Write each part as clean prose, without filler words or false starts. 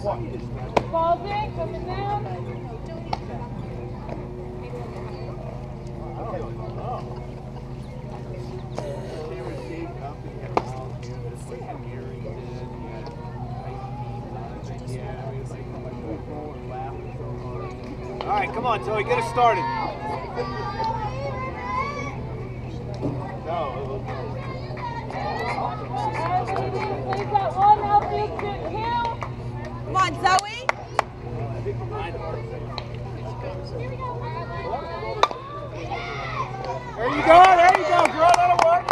Ball's in, coming down. All right, come on, Zoe, get us started. We've got one outfield kill. Come on, Zoe. There you go, girl. That'll work.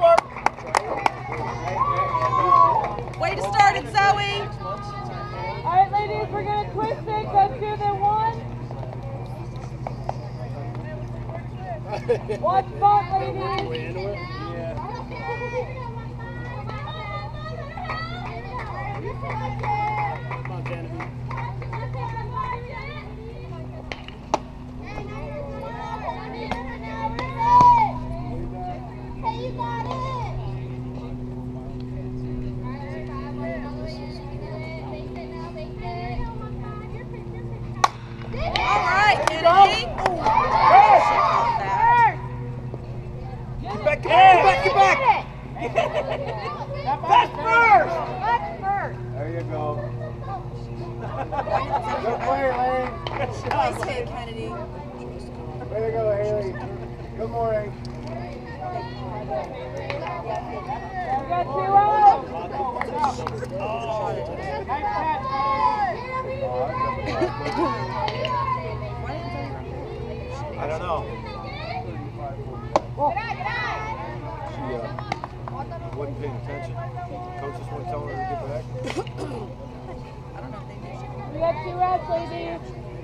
Way to start it, Zoe. All right, ladies, we're going to twist it. Go 2, then 1. Watch spot, ladies. Come on, Genevieve. All right, Kennedy. Get back. That's first. There you go. Good play, Lane. Nice hit, Kennedy. Way to go, Haley. Good morning. We got 2 out. I don't know. She wasn't paying attention. Coaches weren't telling her to get back. I don't know if they knew. We got 2 outs, ladies.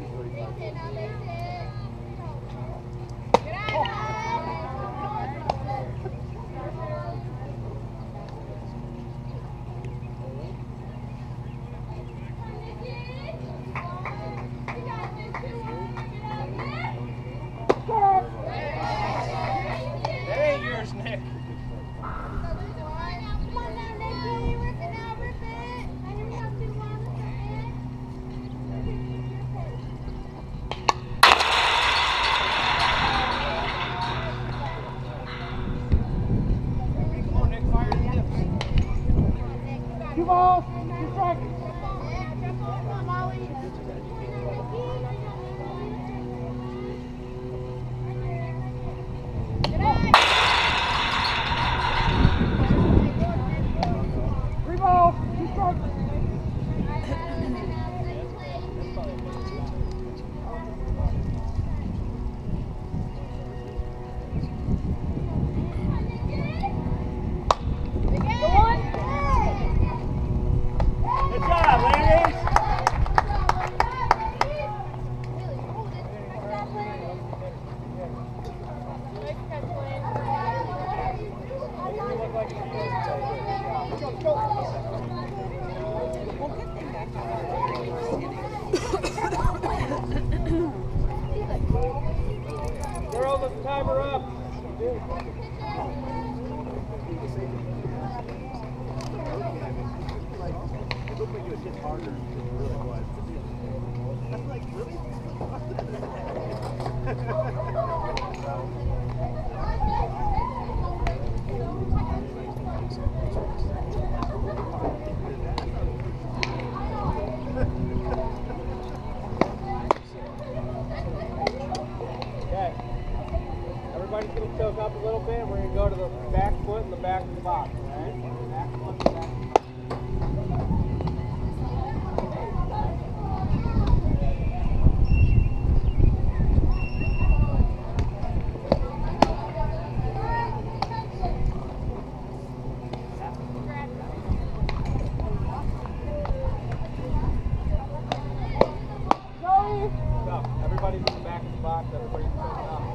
That ain't yours, Nick. Come on, Nick, fire the tips. 2 balls, 2 strikes. Girl, let's time her up. It looked like you hit harder than you really was. I'm like, really? Okay. Everybody's going to choke up a little bit. We're going to go to the back foot and the back of the box. All right? Back foot and the back of the box. Everybody's in the back of the box. Everybody's choking up.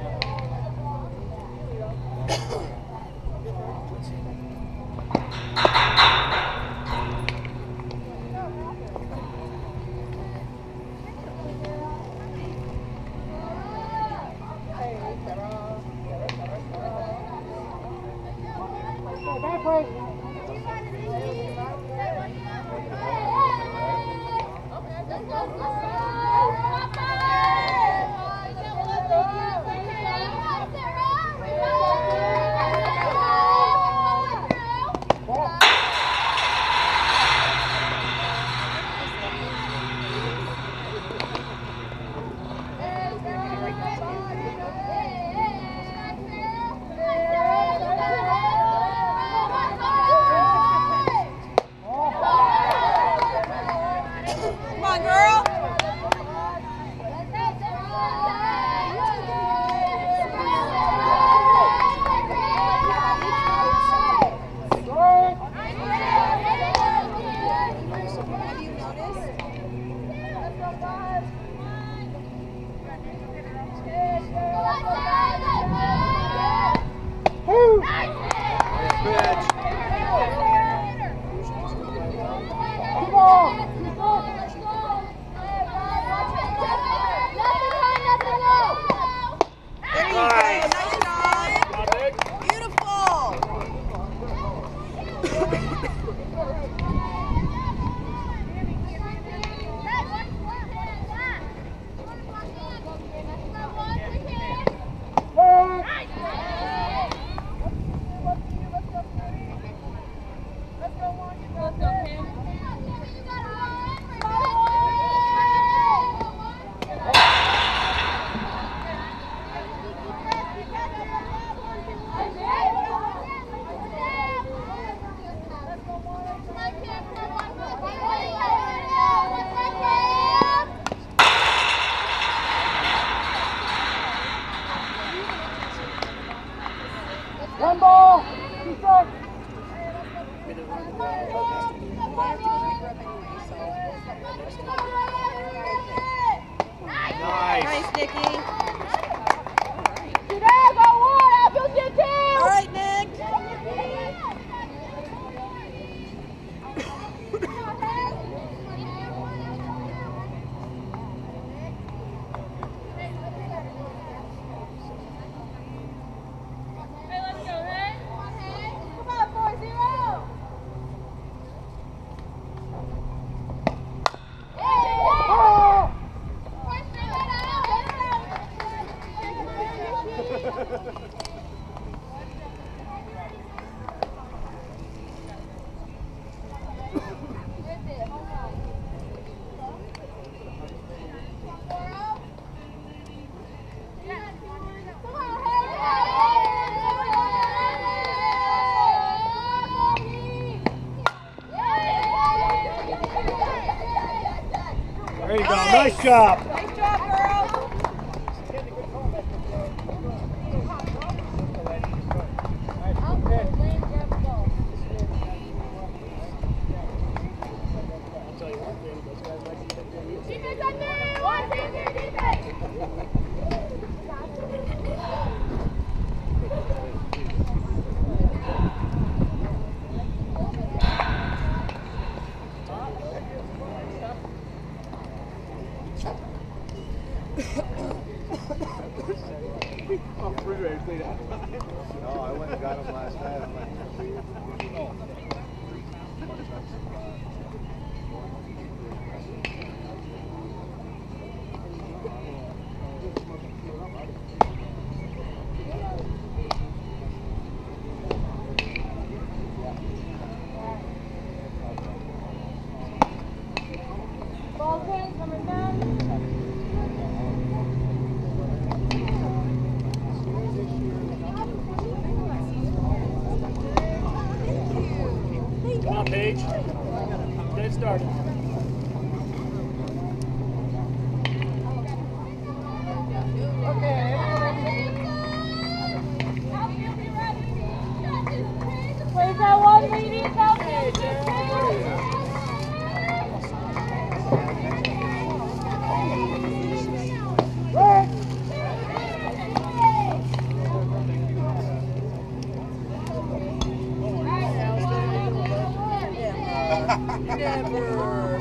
One ball, 2 strikes. Nice, Nikki. Today I got one, I'll build you 2. All right, Nick. Hey, let's go, hey? Come on, 4-0. There you go. Nice job. Nice job, girls. No, I went and got him last night. I'm like, Ball pins, number 10. Come on, Paige. Get it started. Where's that one lady? Never.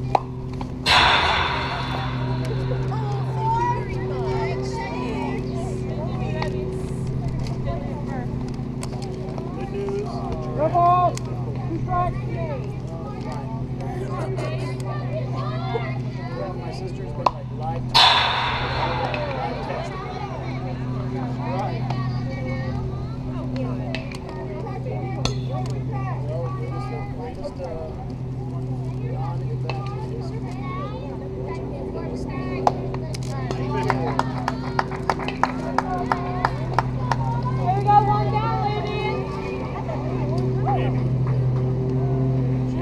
Good ball. 2 strikes. My sister's been like live testing. Here we go, one down, ladies.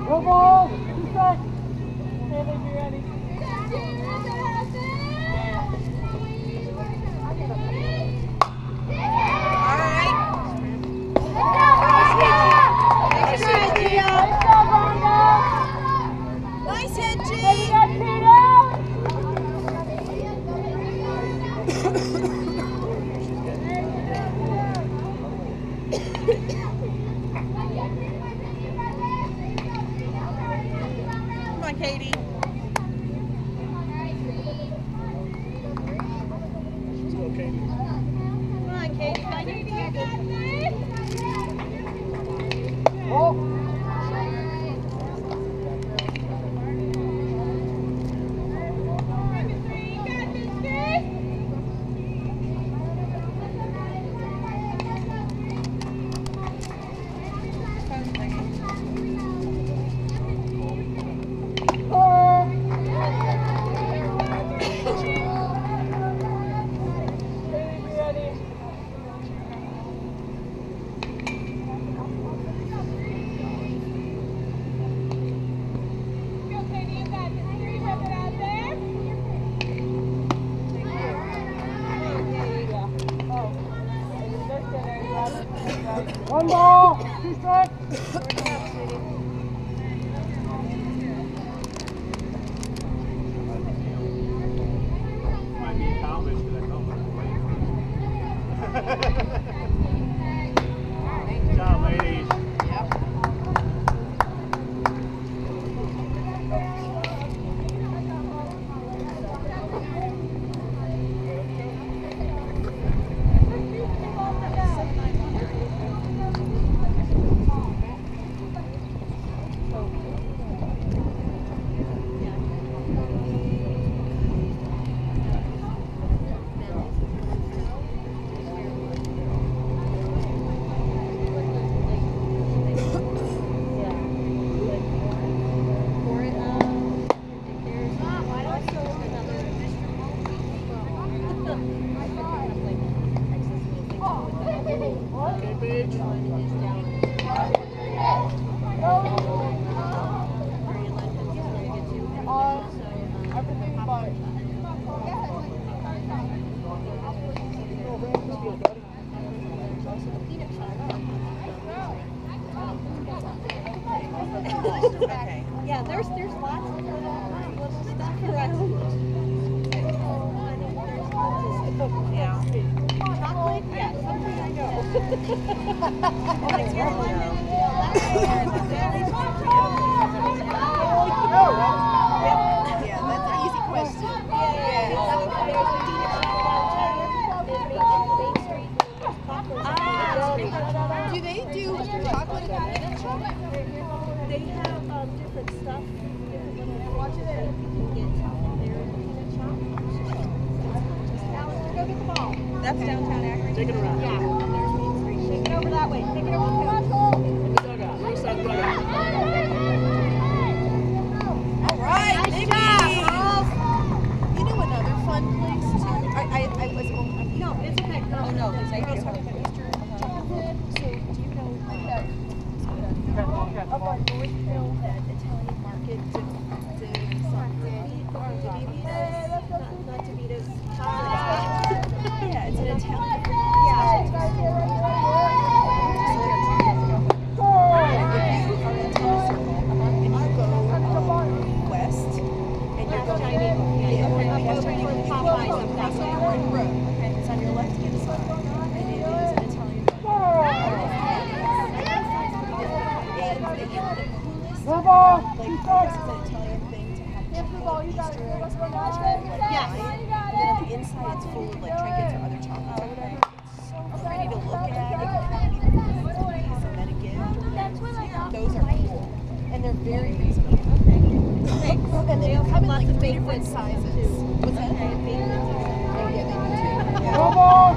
Go ball! 2 seconds! Haley, be ready. Nice try, Gia. Nice job, Rhonda. Nice hit, G. Hey, you got 2 down. Come on, Katie. Come on, Katie. Find your target. Oh! One ball, 2 strikes. Might be a Tallmadge because I told him to play. Good job, ladies. Okay. Yeah, there's lots of little stuff around. Yeah. Chocolate? Yeah, something I know. Yeah, that's an easy question. Do they do chocolate in the peanut shop? They have different stuff, different little watches that you can get there in the peanut shop. Alice, go get the ball. That's downtown Akron. Take it around. Yeah, and there's Main Street. Take it over that way. Take it over the dugout. All right, nice job, girls. You know another fun place too? I was no, it's okay. Oh no, thank you. So do you know up on North Hill, that Italian market, not Davita's. Yeah, it's an Italian. Yeah. If you are in Telescircle and you go west, and you're going that's on your right road. It's on your left-hand side, and it is an Italian market. Move on. Like, this is an Italian thing to have Easter eggs and yes. And then on the inside it's full of like trinkets or other chocolates or whatever. It's so pretty to look at. It can be a piece and then a gift. Those are cool. And they're very reasonable. Okay. And they come in like different sizes. What's that? Oh yeah, they do too. Move on.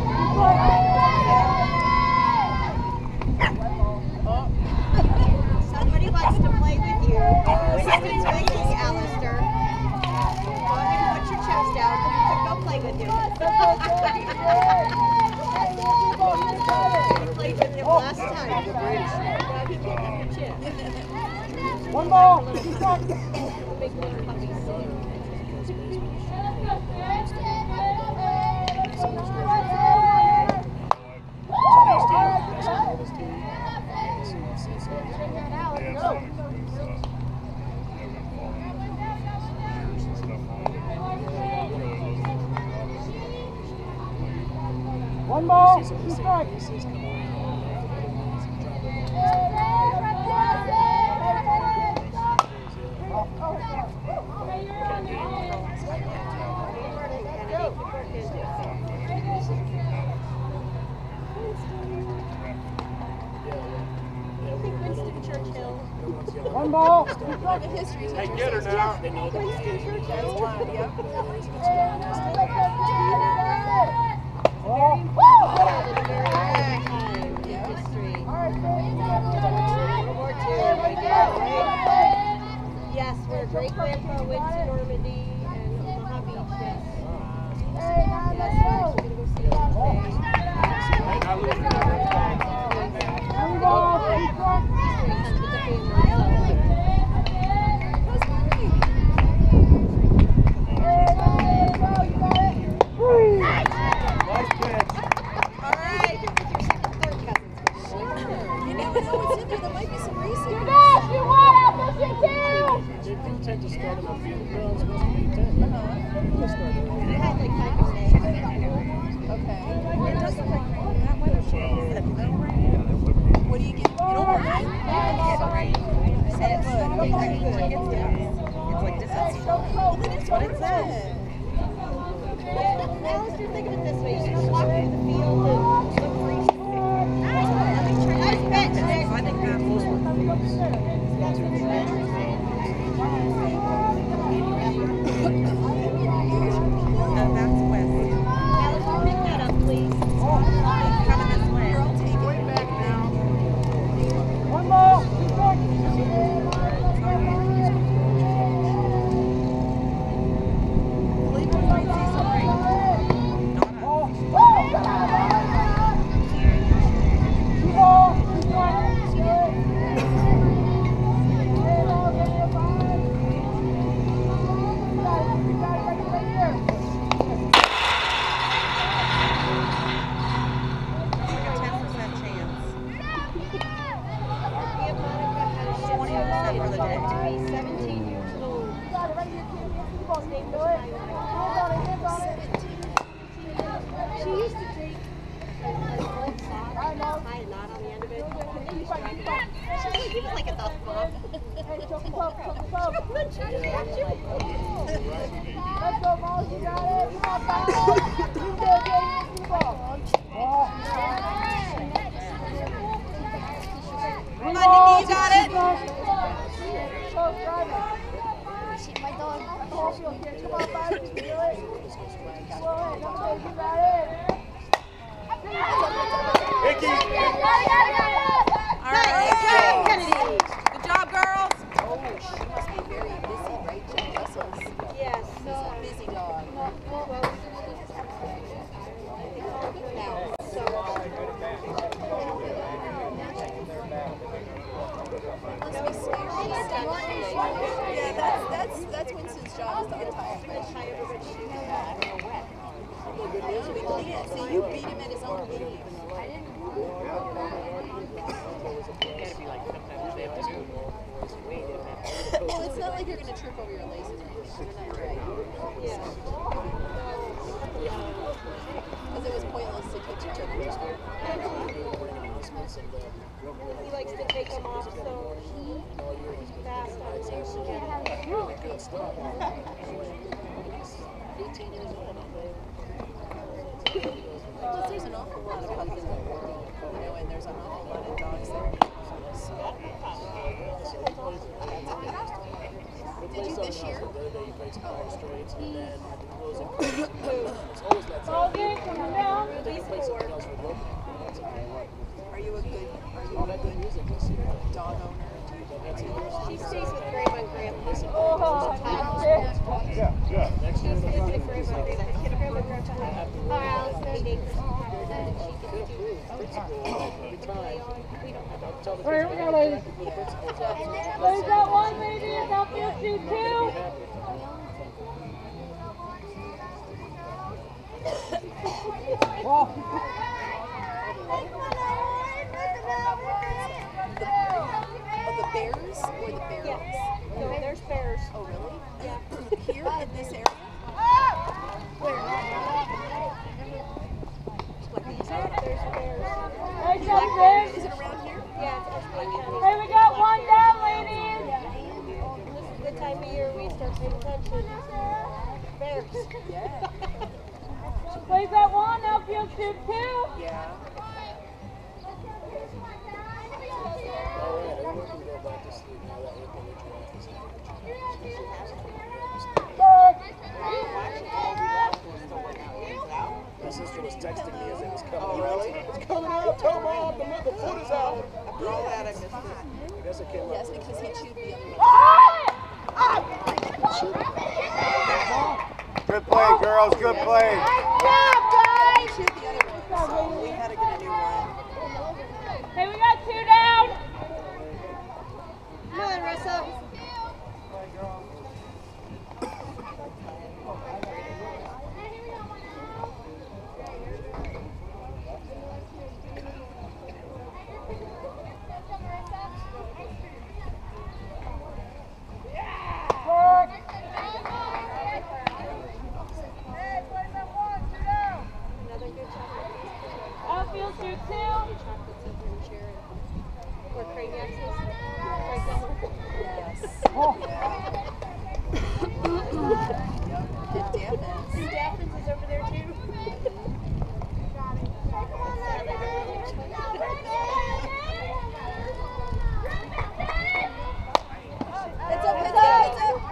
Somebody wants to play with you. Somebody's making Alistair. Go ahead and put your chest out. Go play with you. I played with him last time. Now he can't have your chin. One ball. Big little puppies. One ball, 2 strikes. Winston Churchill. One ball, 2 The strikes. history teacher Hey, get her says now. yes. Winston Churchill. Yes, where great grandpa went to Normandy and Omaha Beach. Yes. Yes, we're going to go see him today. Hey, not losing that. 3 balls, 2 strikes. Nice pitch. All right. You never know what's in there. There might be some racing. You dash, you one, I'll push you 2. They do tend to start on the field. No, it's supposed to be 10. They'll start early. They had like 5 mistakes. Okay. It does look like that weather changes. What do you get? You don't want rain? Said it would. It's like this. Well, then it's what it said. Alice, you're thinking it this way. You should walk through the field and look for each thing. Nice pitch, Nick. I think that's that's West. Alice, you pick that up, please. Coming this way. I'll take it. Way back now. One ball, 2 strikes. Cleveland might see some rain. Not us. Ball. 2 balls, 2 strikes. Like a 10% chance. Give Monica has 20% for the day. To be 17 years old. She used to drink like old socks, tie a knot on the end of it. And then you strike it off. She was like a tough mom. Let's go, Molly, you got it. Come on, back. You go, James. Ball. Come on, Nikki, you got it. Close driver. My dog. Come on, back. You do it. Go ahead. You got it. Hickey. All right, Kennedy. Good job, girls. Oh, she must be very busy, right, Jen Russell's? Yes. She's a busy dog. Now, so. Must be scary. Yeah, that's Winston's job is to untie everybody's shoes. Yeah, see, you beat him at his own game. Well, it's not like you're going to trip over your laces. They're not right. Yeah. Because it was pointless to catch each other. He likes to take them off so fast on his Really good stuff. 18 years old. Plus, there's an awful lot of puppies in the world, and there's an awful lot of dogs there. Did you this year? Ball game coming down. Release 4. Are you a good dog owner? She stays with Grandma and Grandpa. Oh, Yeah. She stays with Grandma and Grandpa. Grandma and Grandpa have 8 acres. All right, here we go, ladies. Ladies got one, ladies. Outfield shoot two. The Bears or the Bears? Yes. No, there's bears. Oh, really? Yeah. Here in this area? Where? Like these There's are? bears. There's some bears. Is it around here? Yeah, it's hey, we got one down, ladies. This is the time of year we start paying attention. Bears. Yeah. Plays that one, outfield shoot two. Yeah. All right, everyone can go back to sleep now that we're going to My sister was texting me as it was coming. Oh, really? It's coming out, Tallmadge, the foot is out. After all that, I missed it. I guess it came Yes, up. because he chewed the other one. Good play, girls. Good play. He chewed the other one, so we had to get a new one. Hey, we got two down. Come on, Russell. Outfield shoot two. Or crane axes. Right down. Yes. Oh. It dampens. Daphne's is over there too. It's up, it's up, it's up.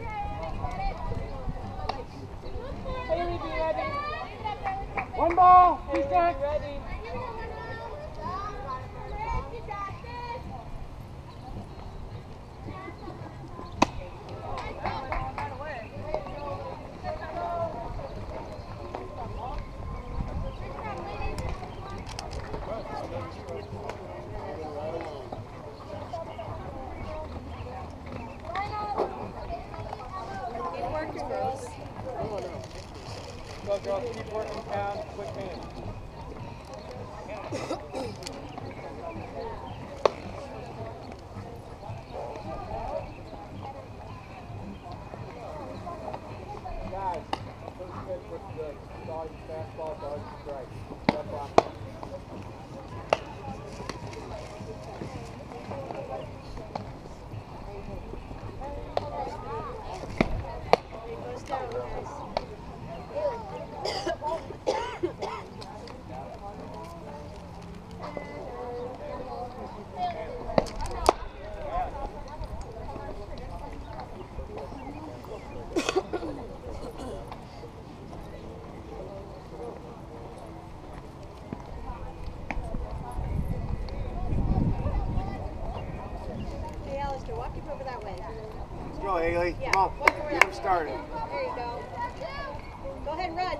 Haley, be ready. One ball. Haley, be ready. Keep working, girls. Go, girls. Keep working down. Quick hands. Guys, first pitch was good. Dog fastball, dog strike. That's on. It goes down, guys. Hey, Alistair, walk him over that way. Let's go, Haley. Yeah, Come on. walk around. Get him started. There you go. Go ahead and run.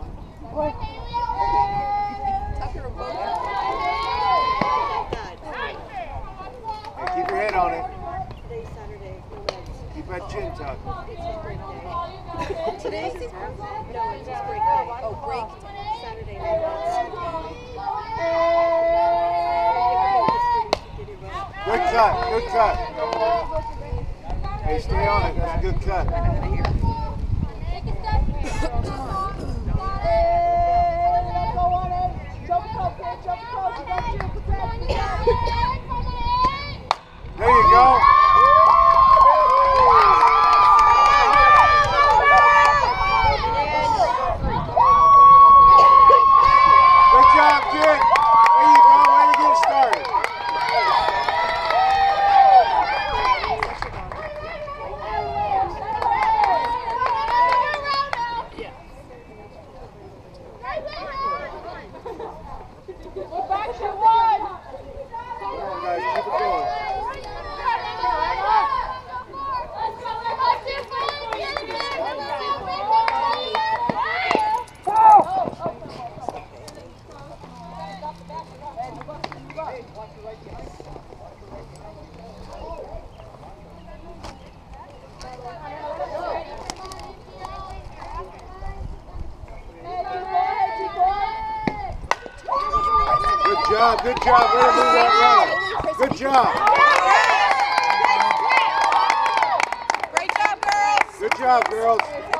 Tucker and Boga. God. Hey, keep your head on it. Today's Saturday. No reds. Keep that chin tucked. It's his break day. Today's his birthday. No, it's his break day. Oh, break. Saturday. No reds. Good cut. Good cut. Hey, stay on it. That's a good cut. There you go. Good job, kid. There you go. Way to get it started. Back to one. Come on, guys. Keep it going. job, good job. Way to move that runner. Good job. Great job, girls. Good job, girls.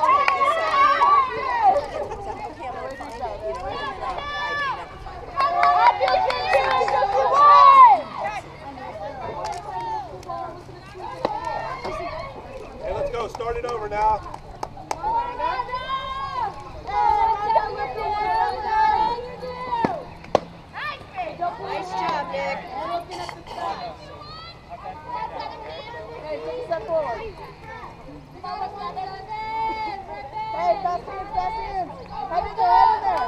Hey, let's go. Start it over now. Nice job, Nick. Hey, take a step forward. Hey, fast hands, fast hands. Head in there, head in there.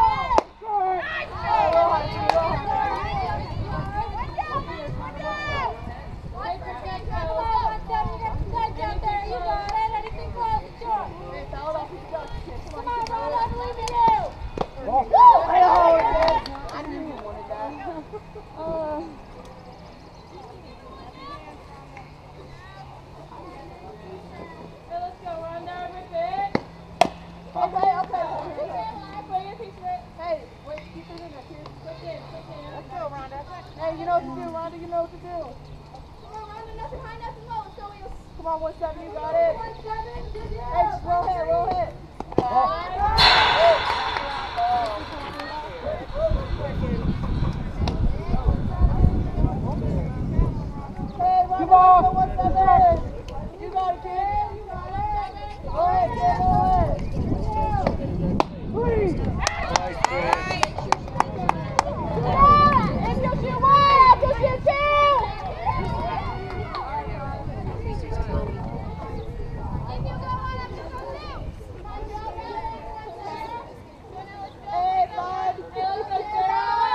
Roll hard, Jimmy, roll hard. Come on, roll, I believe in you. Woo! Hey, hold it, man. I knew you wanted that. Let's go, run down with it. Okay. Bring your piece of it. Hey, wait, keep it in there. Here. Push in. Let's go, Rhonda. Hey, you know what to do, Rhonda. You know what to do. Come on, Rhonda, nothing high, nothing low. Let's go, Wheels. Come on, 1-7, you got it. 1-7, good job. Hey, just roll hit, roll hit. Hey, Rhonda, 1-7. You got it, kid. Roll hit, kid, roll hit. Please. If you shoot one, I'll just shoot two. If you go one, I'll just go two. Hey, 5. Hey, let's go, Sarah.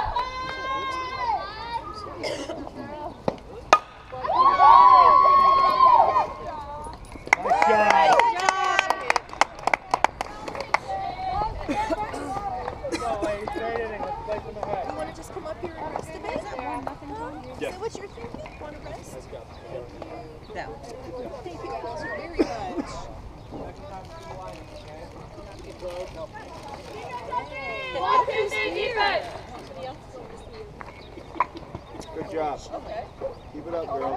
You want to just come up here and rest a bit? Is that what you're thinking? Want to rest? No. Thank you girls very much. Good job. Keep it up, girls.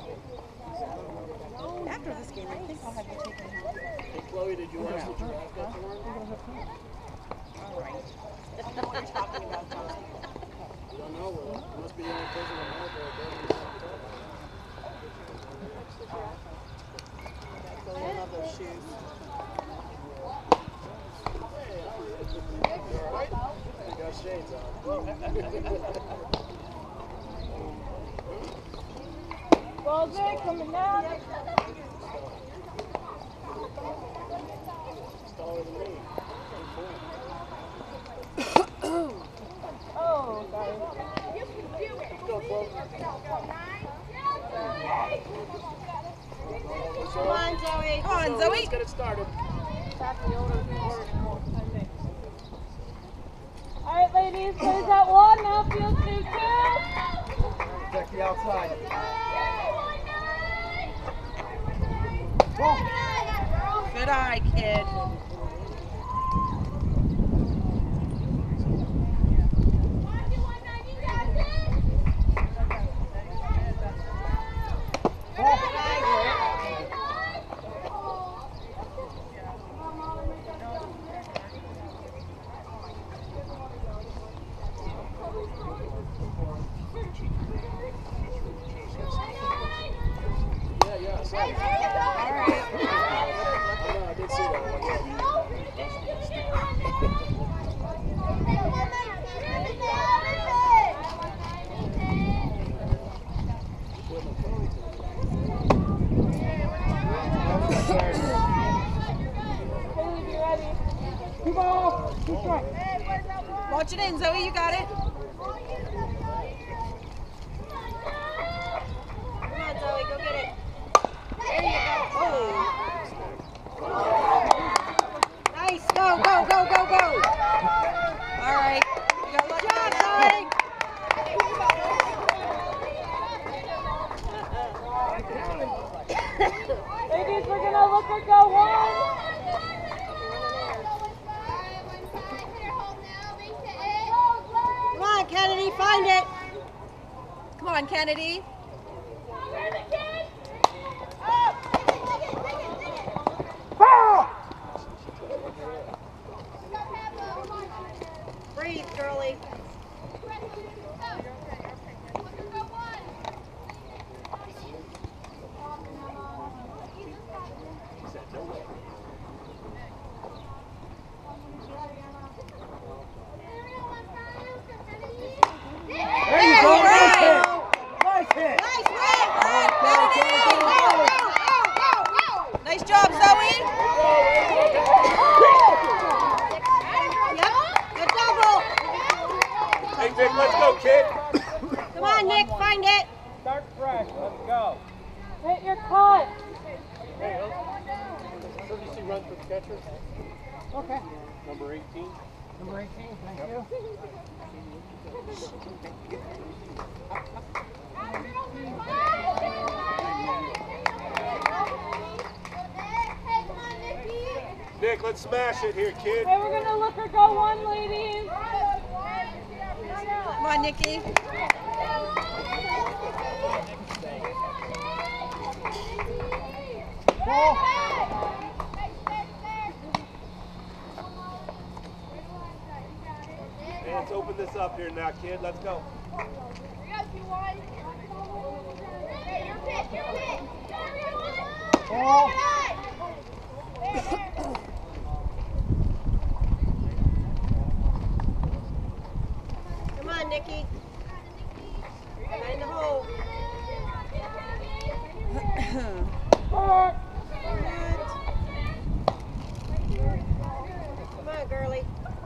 After this game, I think I'll have you taken home. Hey, Chloe, did you watch the giraffe get born? All right. I know what you're talking about, Tom. I don't know. Well, it must be the only place in America that doesn't. I love those shoes. You all right? You got shades on. Ball's in, coming down. She's taller than me. Oh, sorry. Let's go, Chloe. Come on, Zoe. Come on, Zoe. Let's get it started. All right, ladies, there's that one. Now field 2-2. Check the outside. Good eye, kid. Yeah, sorry. Hey, there you go. All right. I did see that one. Haley, be ready. Launch it in, Zoe. You got it. Come on, Zoe. Go get it. There you go. Oh. Nice. Go, go, go, go, go. All right. Good job, Zoe. Ladies, we're going to look at go one. Come on, Kennedy. Find it. on, Kennedy. Breathe, girlie. There you go. Nice hit. Nice hit. Nice job, Zoe. Yep, good double. Hey, Vic, let's go, kid. Come on, Nick, find it. Start fresh. Let's go. Hit your cut. Hey, courtesy run for the catcher. Okay. Number 18. Number 18. Thank you. Nick, let's smash it here, kid. Hey, we're gonna look her go one, ladies. Come on, Nikki. Ball. Hey, let's open this up here now, kid. Let's go. Ball. Come on, Nikki. Find the hole. Come on, girlie.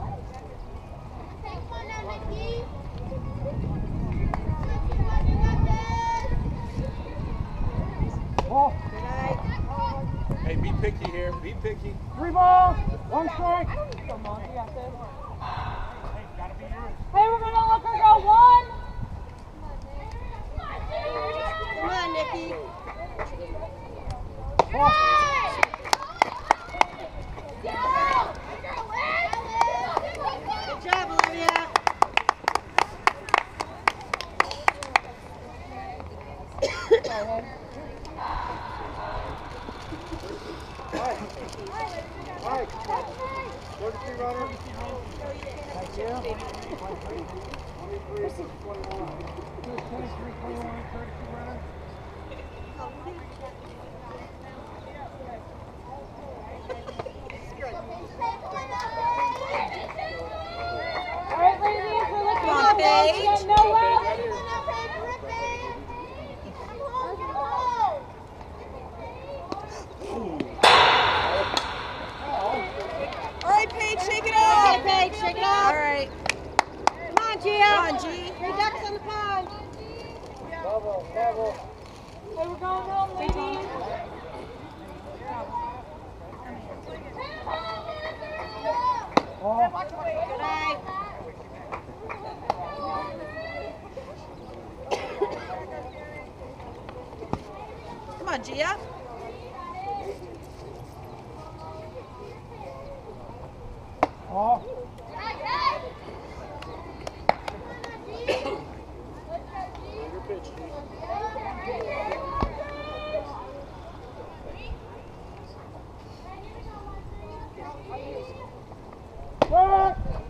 Ball. Good night. Hey, be picky here. Be picky. 3 balls. 1 strike. Come on, you got this. Hey, we're gonna look her go one. Come on, Nikki. Ball. Good job, Olivia. Mike. Courtesy runner. Thank you. 23, 21. 23, 21, courtesy runner. All right, ladies, we're looking Come on, at one. Paige. Get no out. All right, Paige, shake it off. Okay, Paige, shake it off. All right. Come on, Gia. Come on, G. 3 ducks on the pond. Double, double. Hey, we're going home, ladies. Ball. Good night. Come on, Gia. Ball. Your pitch, G. Back.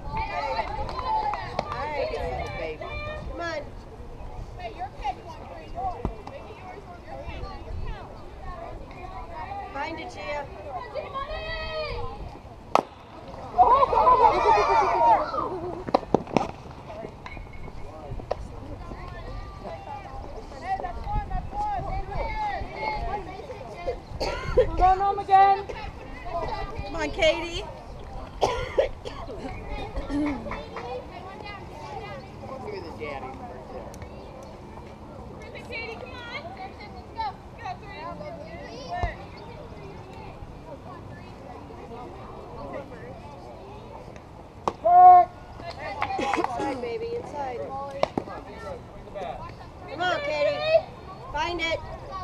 All right, baby. Come on. Find it, Gia. We're going home again. Come on, Katie. Inside, baby, inside. Come on, Katie. Find it.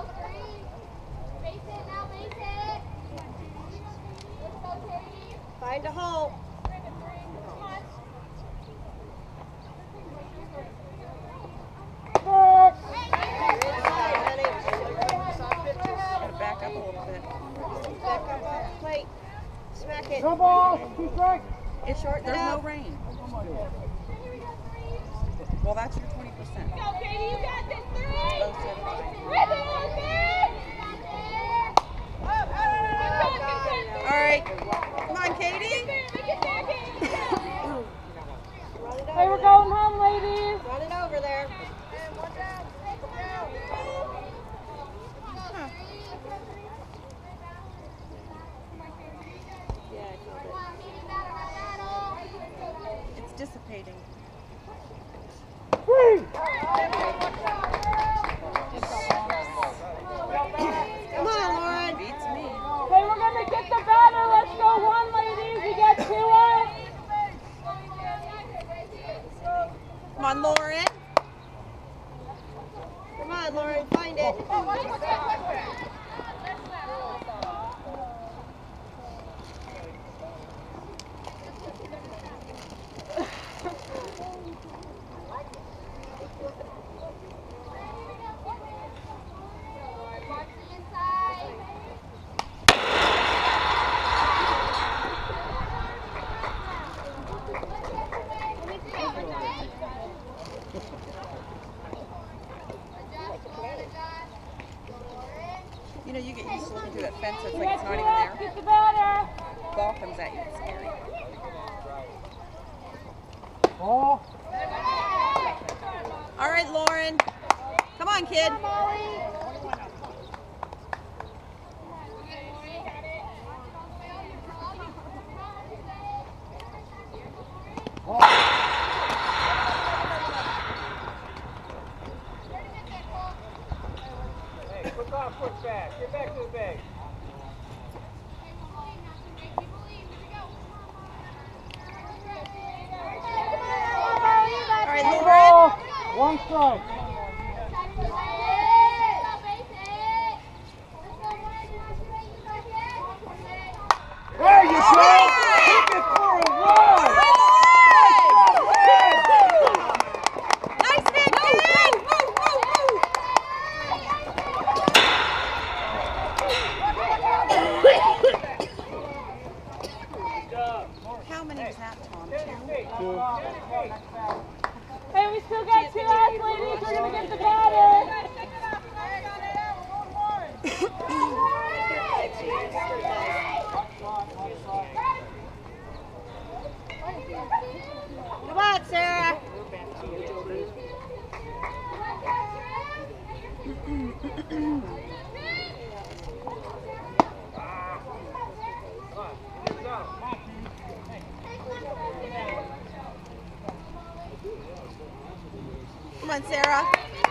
Find a hole. Back. Smack it. No ball. Two strikes. It's short. There's no rain. Well, that's your 20%. Go, Katie, you got this. 3. All right. Come on, Katie. Hey, we're going home, ladies. Run it over there. It's dissipating. Come on, Lauren. Beats me. Hey, we're going to get the batter. Let's go 1, ladies. We got 2 up. Come on, Lauren. Come on, Lauren. Find it. You know, you get used to looking through that fence, it's like it's not even there. Get the batter. Ball comes at you, it's scary. Ball. All right, Lauren. Come on, kid. Hey, quick off, quick back. Get back to the bag. All right, Lauren. 1 strike. There you go! Take it for a run! Nice man, kid! Woo, woo, woo! How many was that, Tom? 2? Hey, we still got 2 outs, ladies. We're going to get the batter. Come on, Sarah. Come on, Sarah.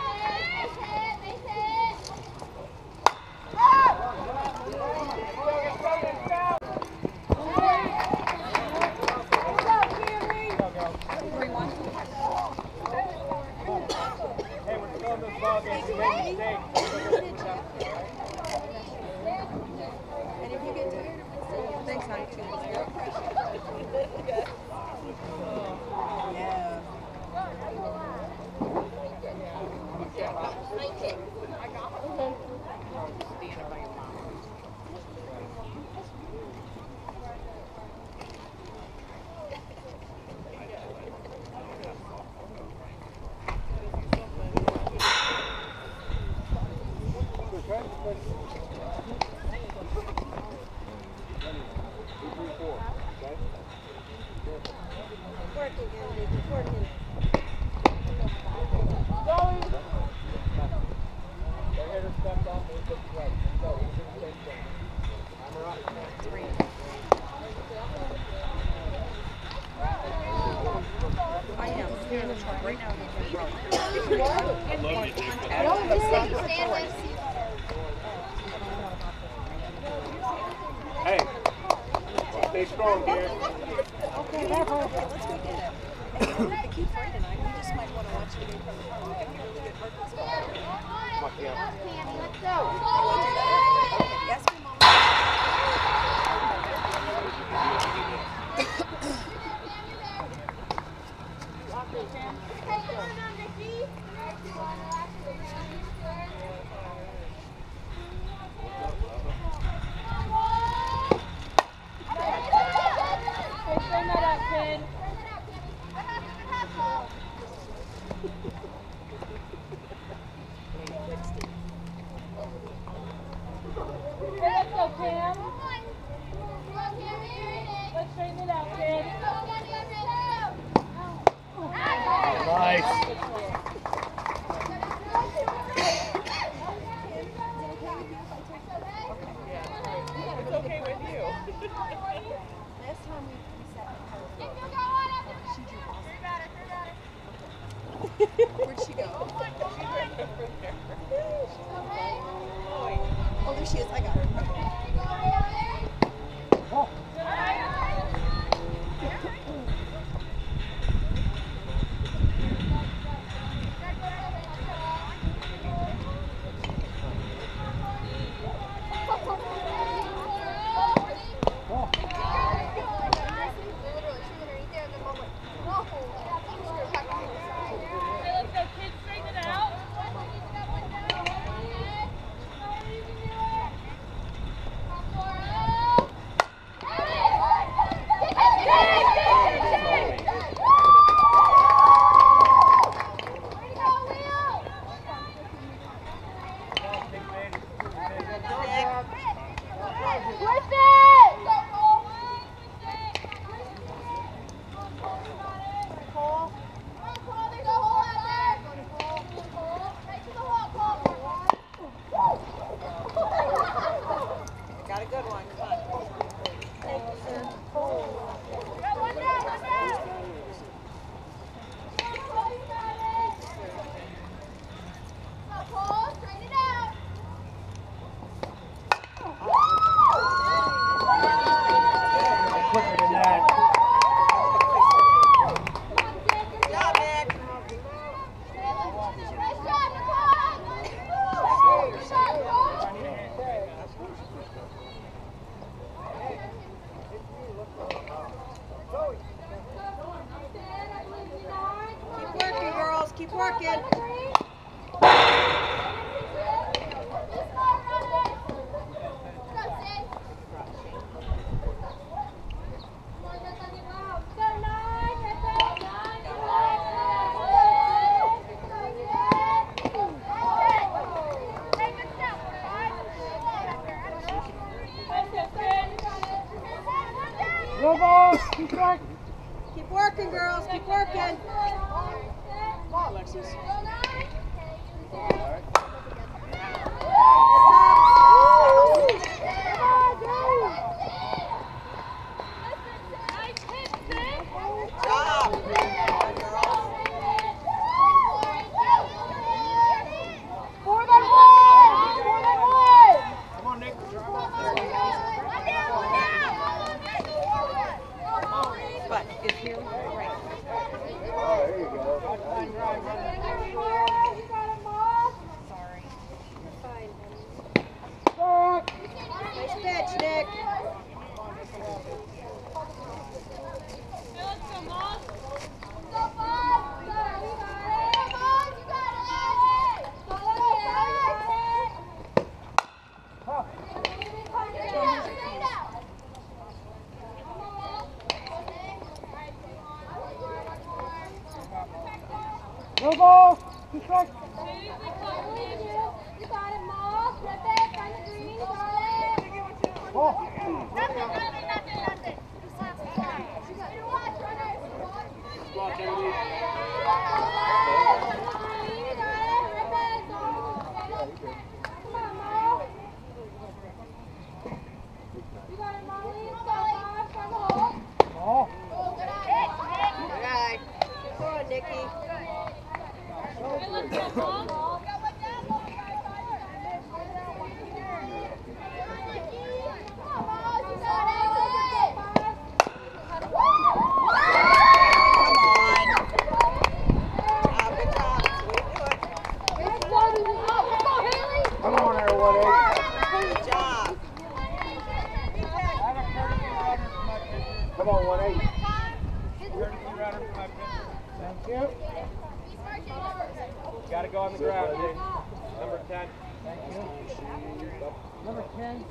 Hey, we're still in this ball game. We made a mistake. And if you get tired of listening, thanks, honey. Hey, stay strong, dear. Okay, let's go get it. I keep Friday night. We just might want to watch the game from the park and get really good breakfast. Come on, Cam. Let's go. Yes, Mom. let's go, Cam. Let's straighten it out, kid. Nice. It's okay with you. Last time we sat in she drew awesome. Where'd she go? Oh, there she is. I got her. Oh. Got a good one. Come on. Thank you, sir. Quicker than that. Good job, Nick. Keep working, girls. Keep working. Go ball. Keep working. Keep working, girls. Keep working. Come on, Alexis. Come on, Nick. But if you're right. Oh, there you go. Sorry. You're fine. Nice pitch, Nick. Go ball. Keep working. Ball. Block, Emily. Ball. Good eye. Come on, Nikki. Come on there, 1-8. Good job. Come on, 1-8. Thank you. Got to go on the ground, Nick. Number 10. Number 10.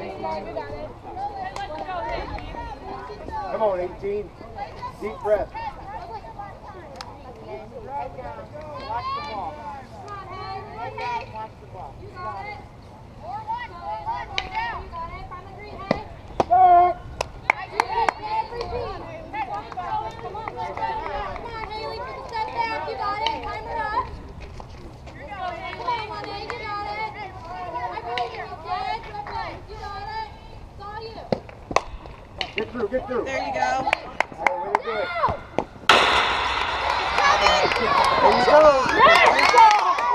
Come on, 18. Deep breath. Watch the ball. Watch the ball. You got it. 4-1. Get through, get through. There you go. All right, way to do it. There you go. Let's go!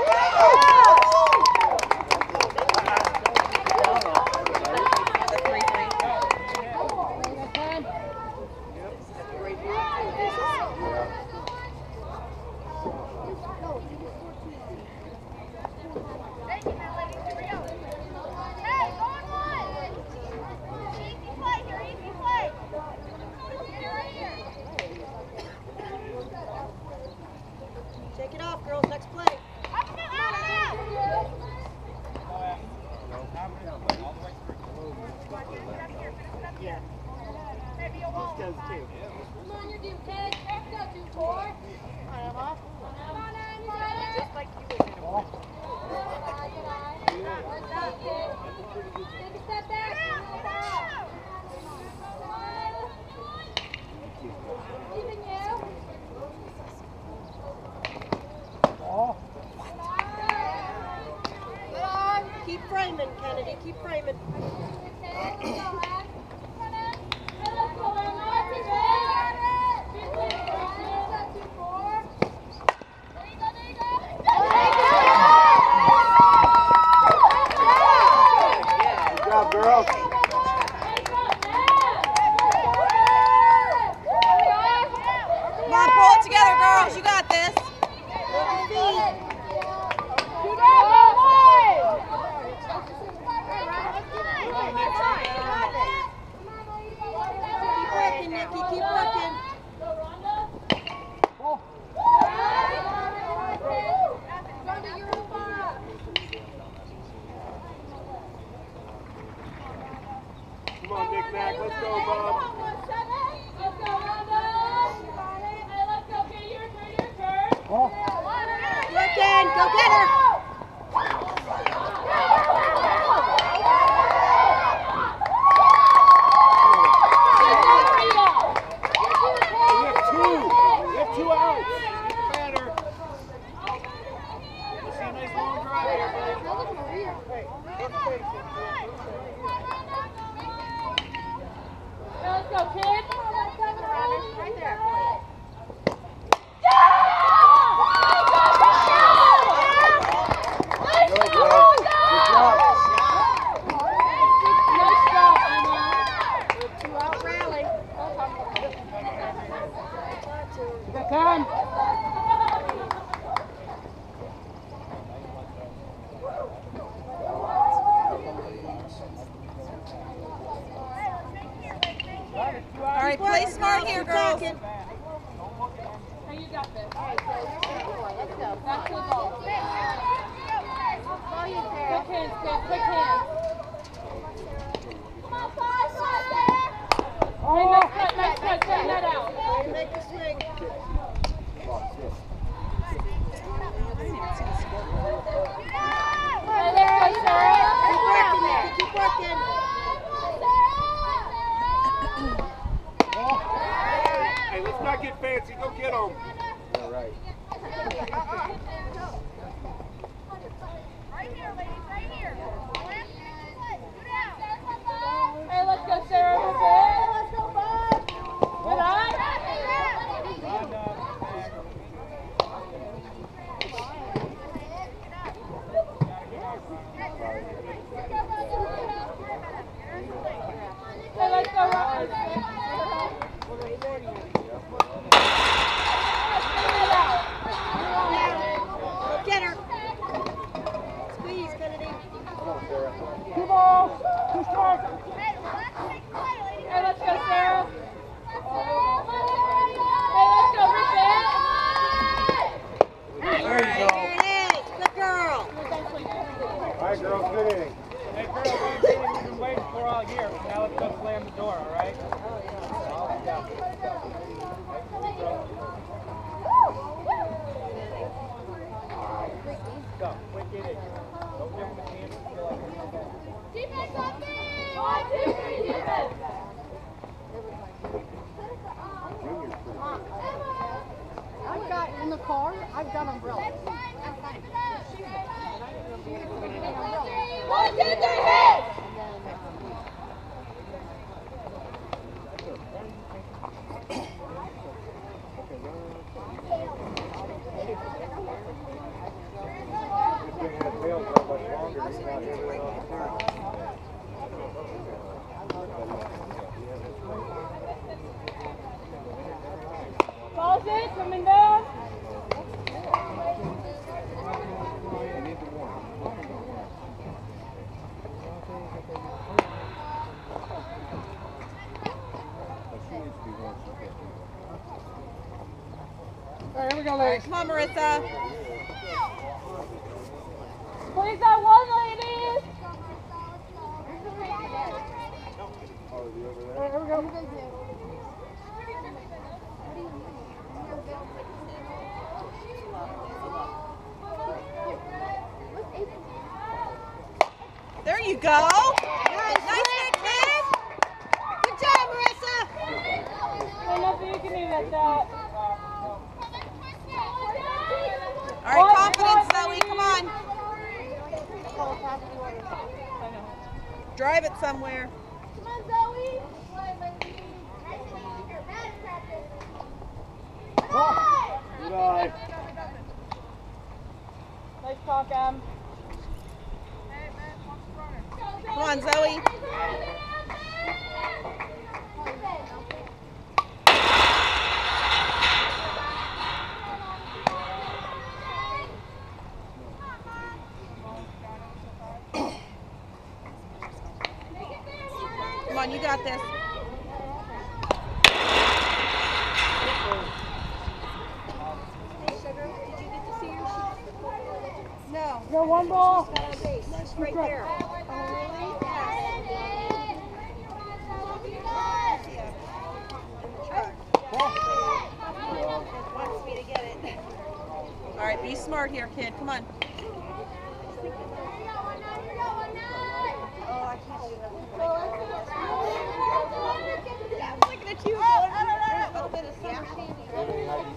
Take it off, girls. Next play. Yeah. This does too. Come on, you're due, kid. Let's go, 2-4. Come on, you got it. Just like you were. Good job, kid. Take a step back. Even you. Keep framing, Kennedy. Keep framing. Good job, girls. Come on, pull it together, girls. You got this. Keep working, Nikki. Keep working. Come on, Nick Nack. Let's go, Bob. Let's go, Rhonda. Hey, let's go, get your turn. Working. Go get her. We have two outs. Better. You see a nice long drive here, buddy. Let's go, kid. Right there. Good, girls. Good job. Nice job, Emma. Two-out rally. Time. All right, play smart here, girls. Hey, you got this. All right, let's go. Back to the ball. Quick hands, kid. Quick hands. Hey, nice cut. Send that out. Make the swing. Hey, let's go, Sarah. Keep working, Nikki. Keep working. Hey, let's not get fancy. Go get them. All right. Hey, let's go, Sarah. Let's go, bud. Good eye. Hey, let's go, Robert. Get her. Squeeze, Kennedy. Come on, Sarah. Two balls. Two strikes. Hey, let's go, Sarah. Hey, let's go, Rick. There you go. There it is. Good girl. All right, girls. Good inning. Hey, girls, we've been waiting for all year. Now let's go slam the door, all right? Go. Quick inning. Don't give them a chance to feel like they're not bad. Defense on me! 1, 2, 3, defense! I've got in the car, I've got umbrellas. 1, 2, 3, hit! we go, All right, ladies. come on, Marissa. Please, that one, ladies. All right, here we go. There you go. Nice hit, kid. Good job, Marissa. There's nothing you can do about that. All right, confidence, Zoe. Come on. Drive it somewhere. Come on, Zoe. Good eye. Nice talk, Em. Come on, Zoe. Come on, you got this. No. Go one ball. Just right there. Wants me to get it. All right, be smart here, kid. Come on. Oh, I can't do that. I'm looking at you. There's a little bit of summer shandy. Well,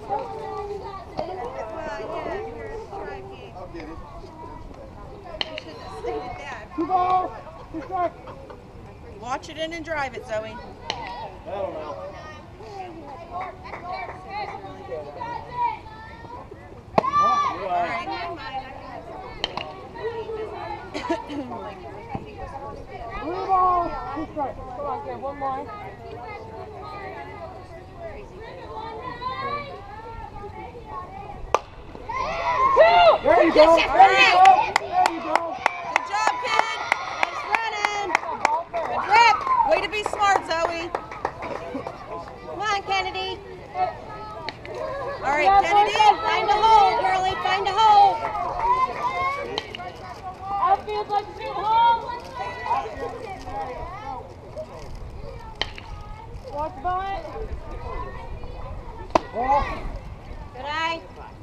yeah, you're a strike game. I'll get it. You shouldn't have stated that. 2 balls. 2 strikes. Watch it in and drive it, Zoe. I don't know. All right. 3 balls. 2 strikes. Come on, kid, one more. There you go. There you go. There you go. Good job, kid. Nice running. Good grip. Way to be smart, Zoe. Come on, Kennedy. All right, Kennedy. Find a hole, girlie. Find a hole. Outfield like shoot home. Watch the bunt. Ball. Good eye.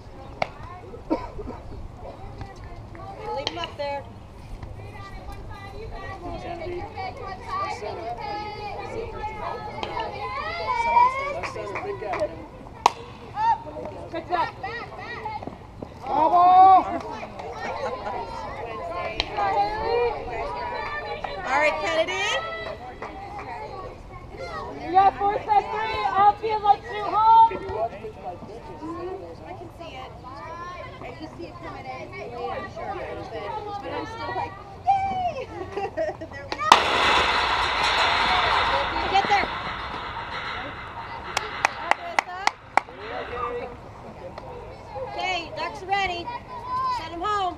Leave him up there. Catch that. Ball. All right, Kennedy. You got 4 set 3. Outfield like shoot home. I can see it. I can see it coming in late, I'm sure, a little bit. But I'm still like, yay! There we go. Get there. Okay, ducks are ready. Send them home.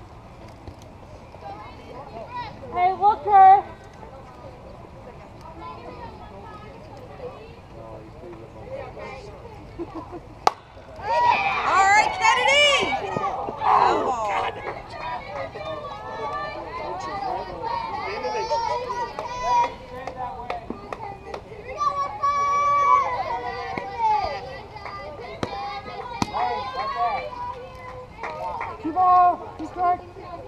Hey, look her. All right, Kennedy. Foul ball. Two balls. 2 strikes.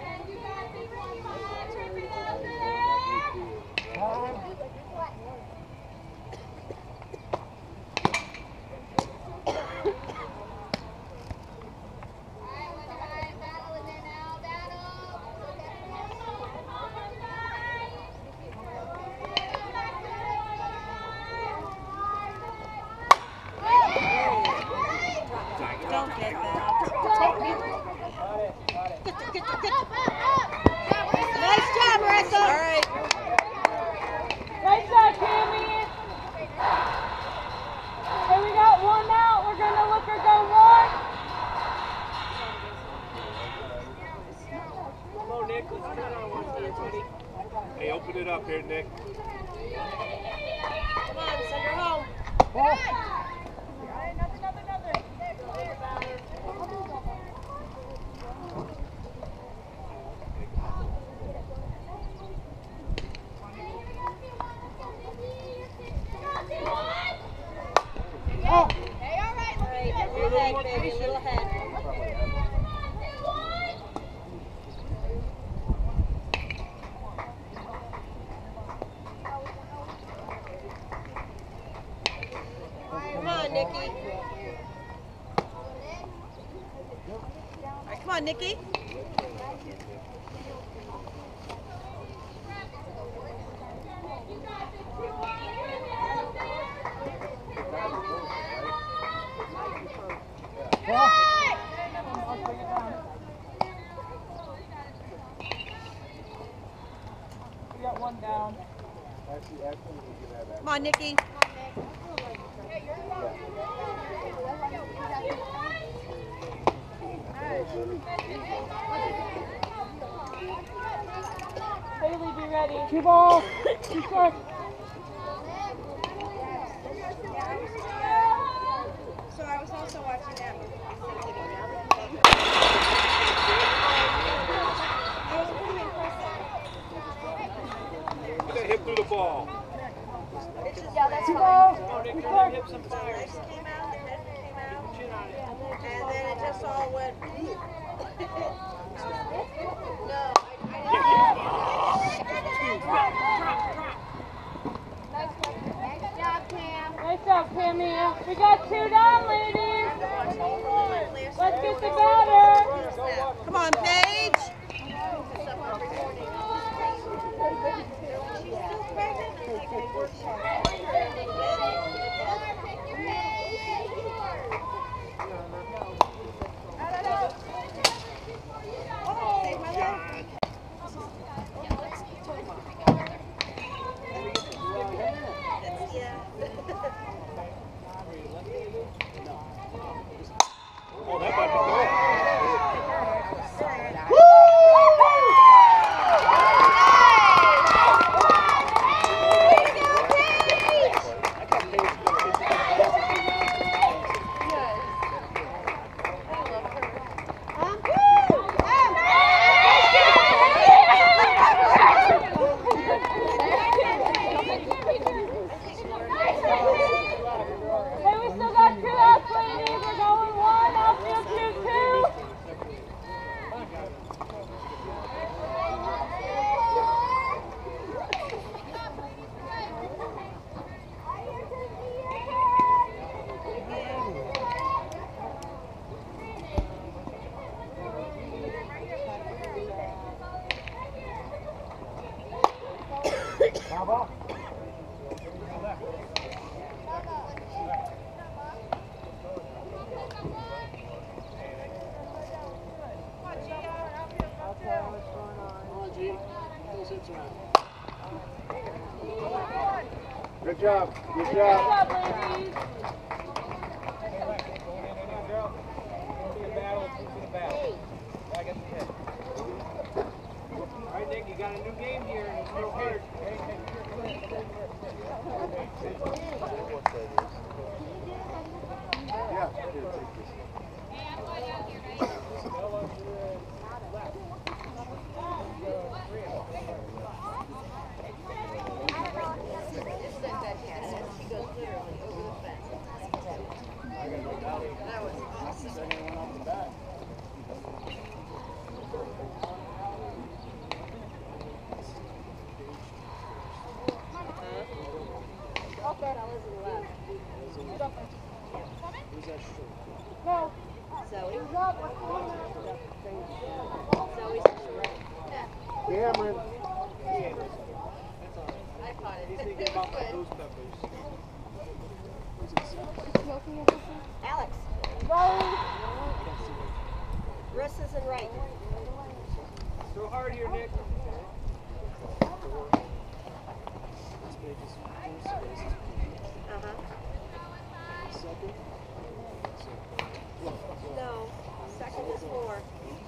Don't get that. Nice job, Marissa. All right. Nice shot, Cammy. Hey, we got 1 out. We're going to look her go 1. Come on, Nick. Let's turn on one here, buddy. Hey, open it up here, Nick. Come on, send her home. Ball. on, Nikki. All right, come on, Nikki. We got one down. Come on, Nikki. Haley, be ready. Two balls. Two strikes. So I was also watching that. It was pretty impressive. Get that hip through the ball. It's just Yeah, that's Two fine. balls. Oh, Nick, Two turn strikes. your hips some the tires. legs came out, the head came out, Chin on it. and then it just all went. No, Nice job, Cammy. We got two down, ladies. Let's get the batter. Come on, Paige. Save my life. Oh, that might be good. Hey, we still got two outs, ladies. We're going one. Outfield 2-2. Good job. Good Good job. job, ladies. All right, Nick, you got a new game here, and it's real hard. Yeah. Here, take this. No. Zoe. Cameron. I caught it. He's thinking about my boost peppers. Alex. Russ isn't right. Throw hard here, Nick. No, second is 4.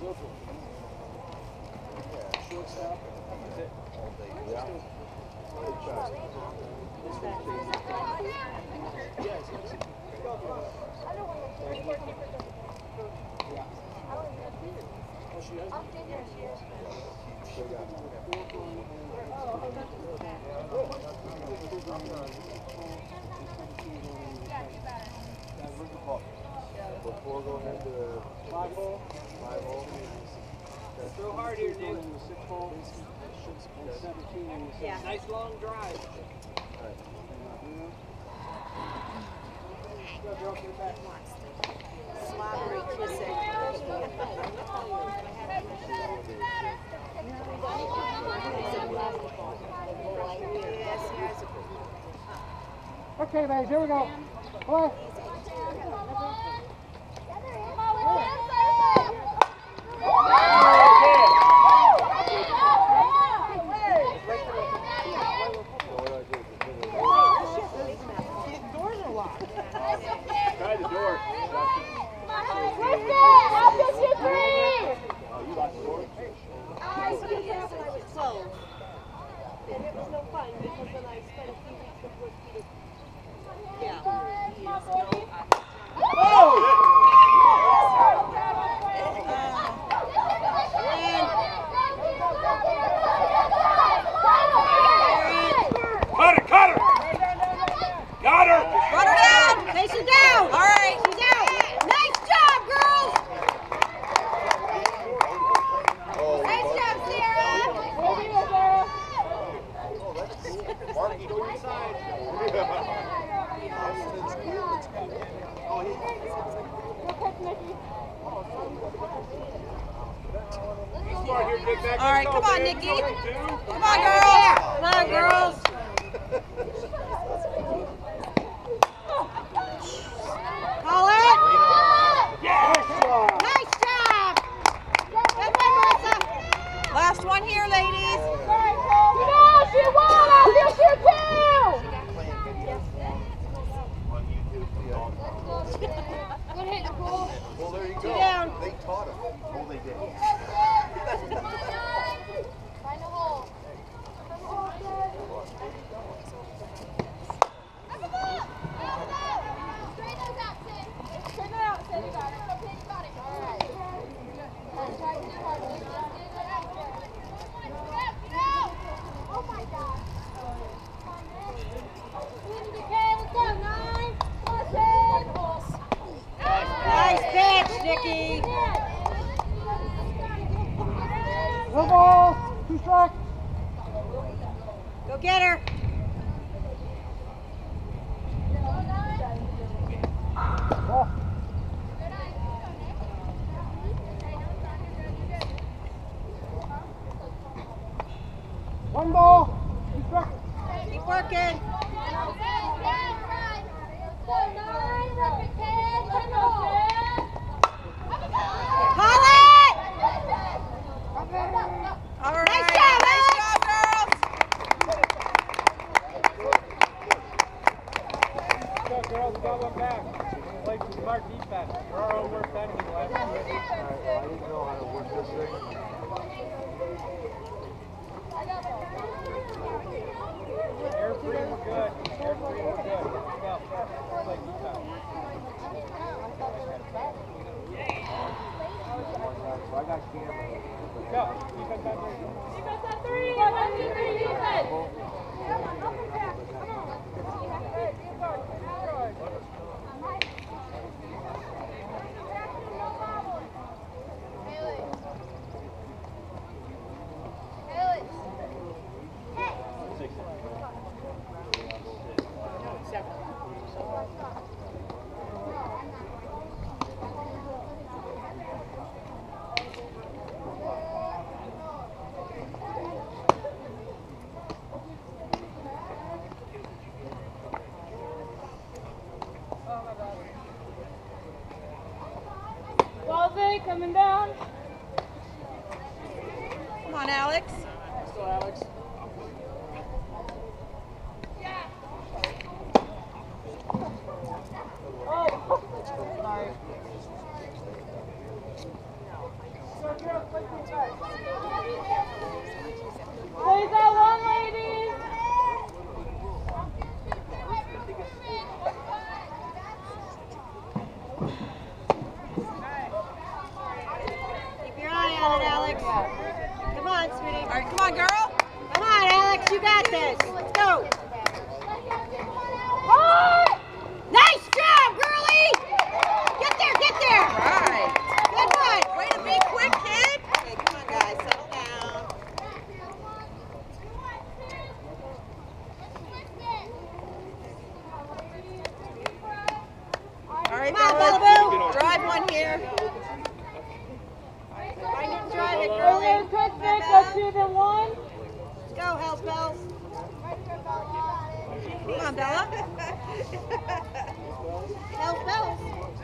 Before going into 5 hole. Throw hard here, Nick. Yeah. Nice long drive. Slobbery kissing. Okay, guys, here we go. Play. Doors are locked. Try the door. I'll get you 3. Oh, you locked the door? I was closed. And it was no fun because then I spent a few weeks before Peter. Yeah. Cut her! Got her! Run her down! Chase her down! All right, she's out! Nice job, girls! Nice job, Sarah! Marky, go inside. All right, come on, Nikki. Come on, girls. Come on, girls. Call it. Nice job. Good one, Marissa. Last one here, ladies. No, she won! I'll get you 2! Good hit, Nicole. Well, there you go. Two down. They taught him. Oh, they did. Find a hole. Nice pitch, Nikki. No ball. 2 strikes. Go get her. Ball. One ball. 2 strikes. Keep working. Call it. All right. Nice job, girls. Go, girls, got one back. Play some smart defense. We're our own worst enemy the last 2 minutes. I didn't know how to work this thing. Air free, we're good. Air free, we're good. Let's go. Play defense. I got camera. Go. Defense on 3. Defense on 3. 1, 2, 3, defense. Ballsy coming down. Come on, Alex. Go, Alex. Plays out 1, ladies. Keep your eye on it, Alex. Come on, sweetie. All right, come on, girl. one here. Find it and drive it, Go girlie. there, twist stick, go to the one. Let's go, Hells Bells. Come on, Bella. Hells Bells.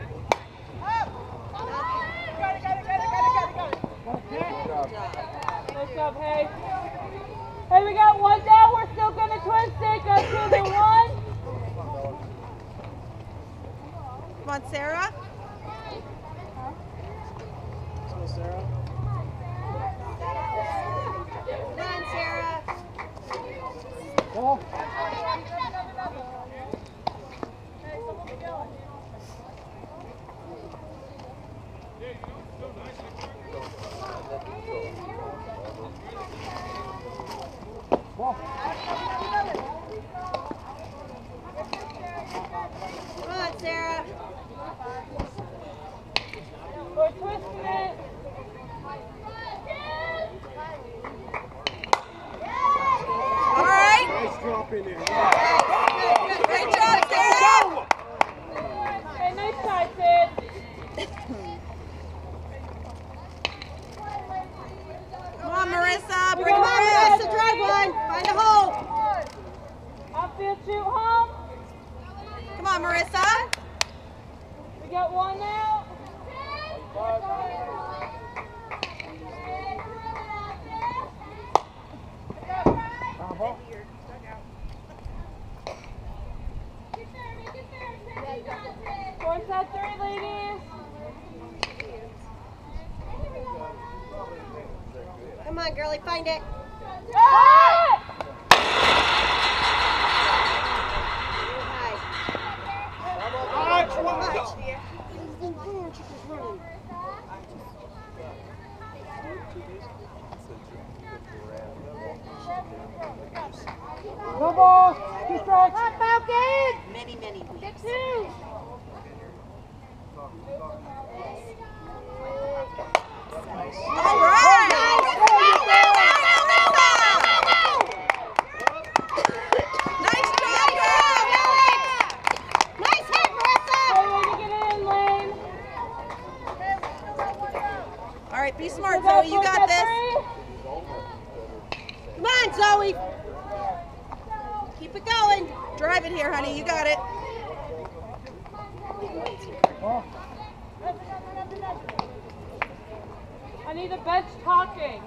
Nice job, hey. Hey, we got one down. We're still going to twist stick, go to the one. Come on, Sarah. So, Sarah. Come on, Sarah. Ball. Ball. Come on, Sarah. We're twisting it. All right. Nice drop in there. Great job, Sarah. Hey, nice try, Sid. Come on, Marissa. Bring them on, Marissa. Drive one. Find a hole. Outfield shoot home. Come on, Marissa. We got one out. One side three, ladies. Come on, girlie. Find it. Ah! No ball. 2 strikes. Hot Falcons! Many weeks. 2. All right. Nice job, girl. Nice hit, Marissa. Hey, way to get in, Lane. All right, be smart, Zoe. You got this. Come on, Zoe. Keep it going. Drive it here, honey. You got it. Ball. I need the bench talking.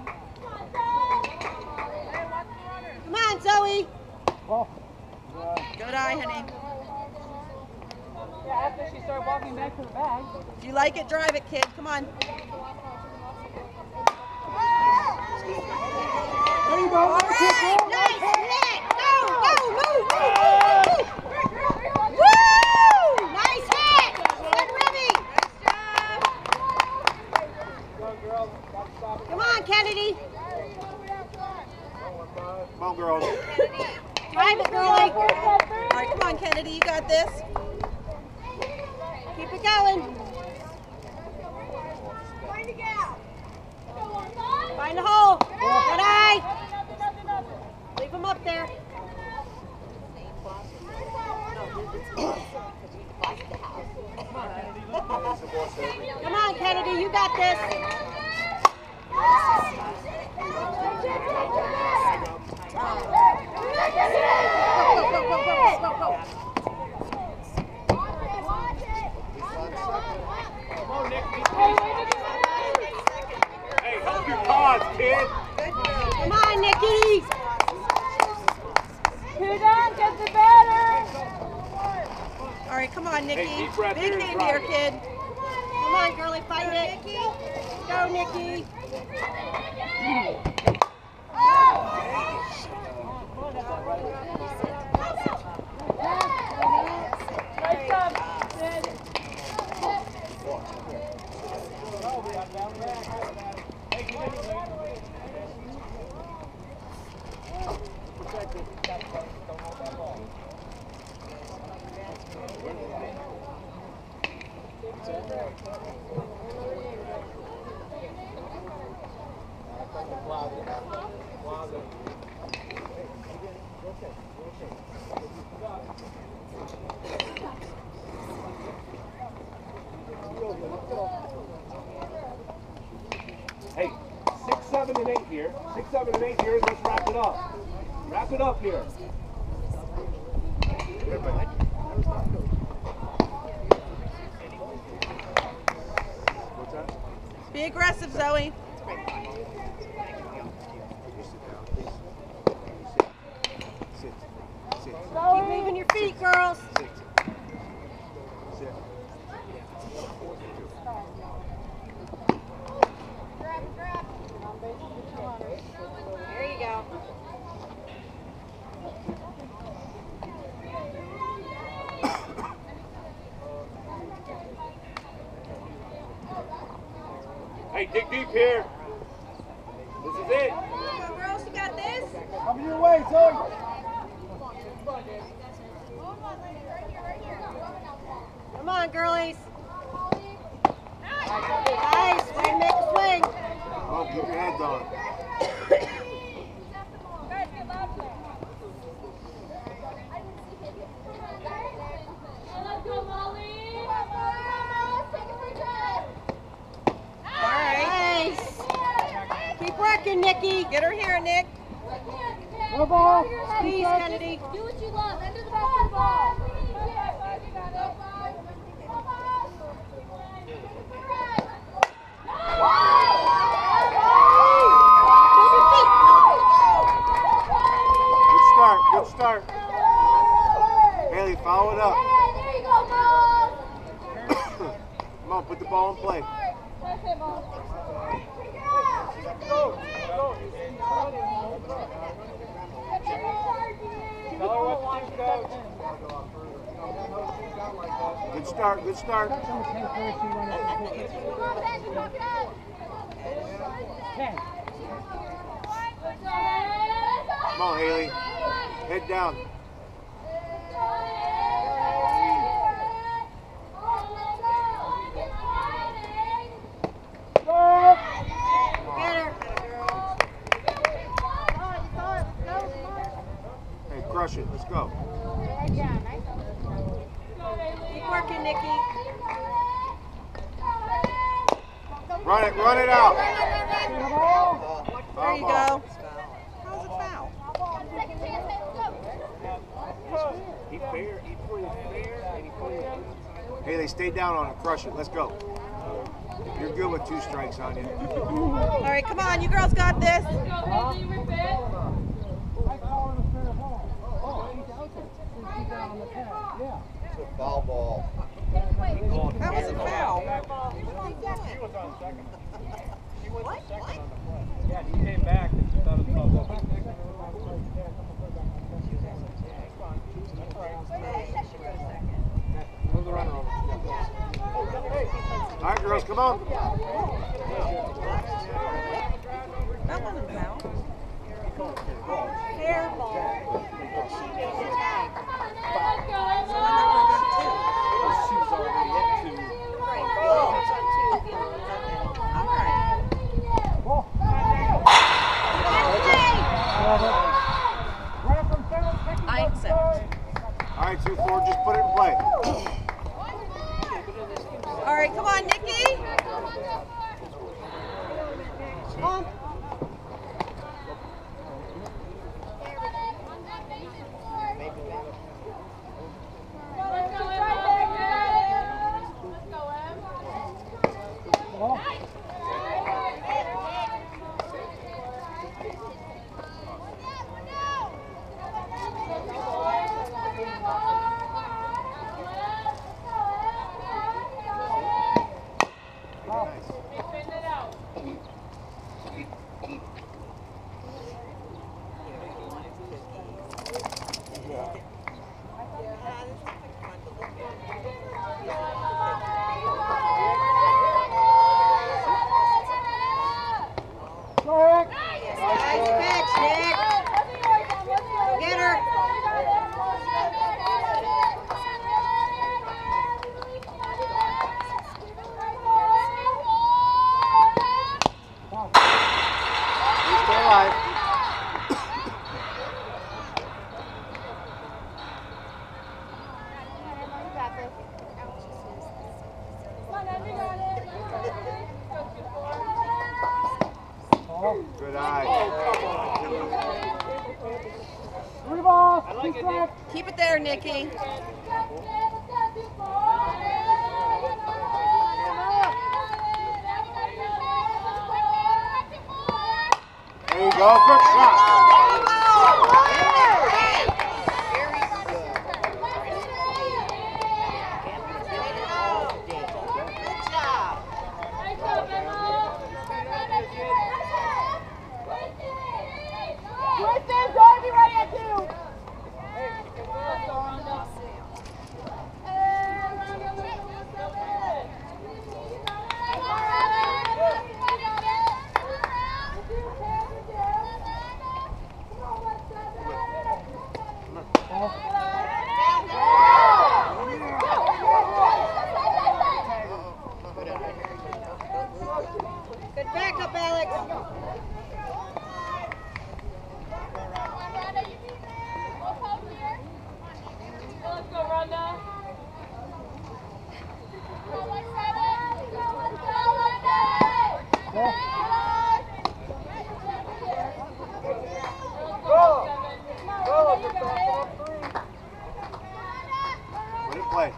Come on, Zoe. Ball. Good eye, honey. Yeah, after she started walking back to the bag. If you like it, drive it, kid. Come on. There you go. All right. Nice hit. Go, move. Woo! Nice hit. Good ribby. Come on, Kennedy. Come on, girls. Drive it, girlie. All right, come on, Kennedy. You got this. Keep it going. Find a hole. Good eye. Leave them up there. Come on, Kennedy. You got this. Go. Hey, help your cause, kid. Come on, Nikki. 2 down, get the batter. All right, come on, Nikki. Hey, deep breath Big in, hand drive here, it. kid. Come on, girlie, find it. Go, Nikki. Nice job, Sid. 7 and 8 here. Let's wrap it up. Wrap it up here. What's that? Be aggressive, Zoe. Sit. Sit. Keep moving your feet, girls. Sit. Sit. There you go. Hey, dig deep here. This is it. Come on, girls, you got this? Coming your way, Zoe. Come on, girlies. Nice. Way to make a swing. Come on, keep your heads on. Let's go, Molly. All right. Nice. Keep working, Nikki. Get her here, Nick. No ball. Squeeze, Kennedy. Do what you love. Enter the basketball. Good start. Good start. Haley, follow it up. There you go, girls. Come on, put the ball in play. That's it, Mom. Tell her what to do, coach. Good start. Good start. Come on, Ben, talk it out. Come on, Haley. Head down. Hey, crush it. Let's go. Keep working, Nikki. Run it out. There you go. How's a foul? Second chance, let's go. He fair. He played fair and he played. Haley, stay down on it. Crush it. Let's go. You're good with 2 strikes on you. All right, come on. You girls got this. Let's go, Haley. Rip it. It's a foul ball. That was a foul. She was on second. She was What? second on the play. Yeah, he came back and she thought it was foul. Move the runner over. All right, girls, come on. That wasn't a foul. Fair ball. She made it tag. Let's go, So then they're going to go to 2. She was already at 2. Right. Oh, it's on 2. The other one's on that. All right. I accept. All right, 2-4. Just put it in play. All right, come on, Nikki. Come on. Let's go, Em. Let's go, Em. Nice. Spin it out. I like it, Nick. Keep it there, Nikki. There you go. Good shot. Good backup, Alex. Let's go, Rhonda. Let it play.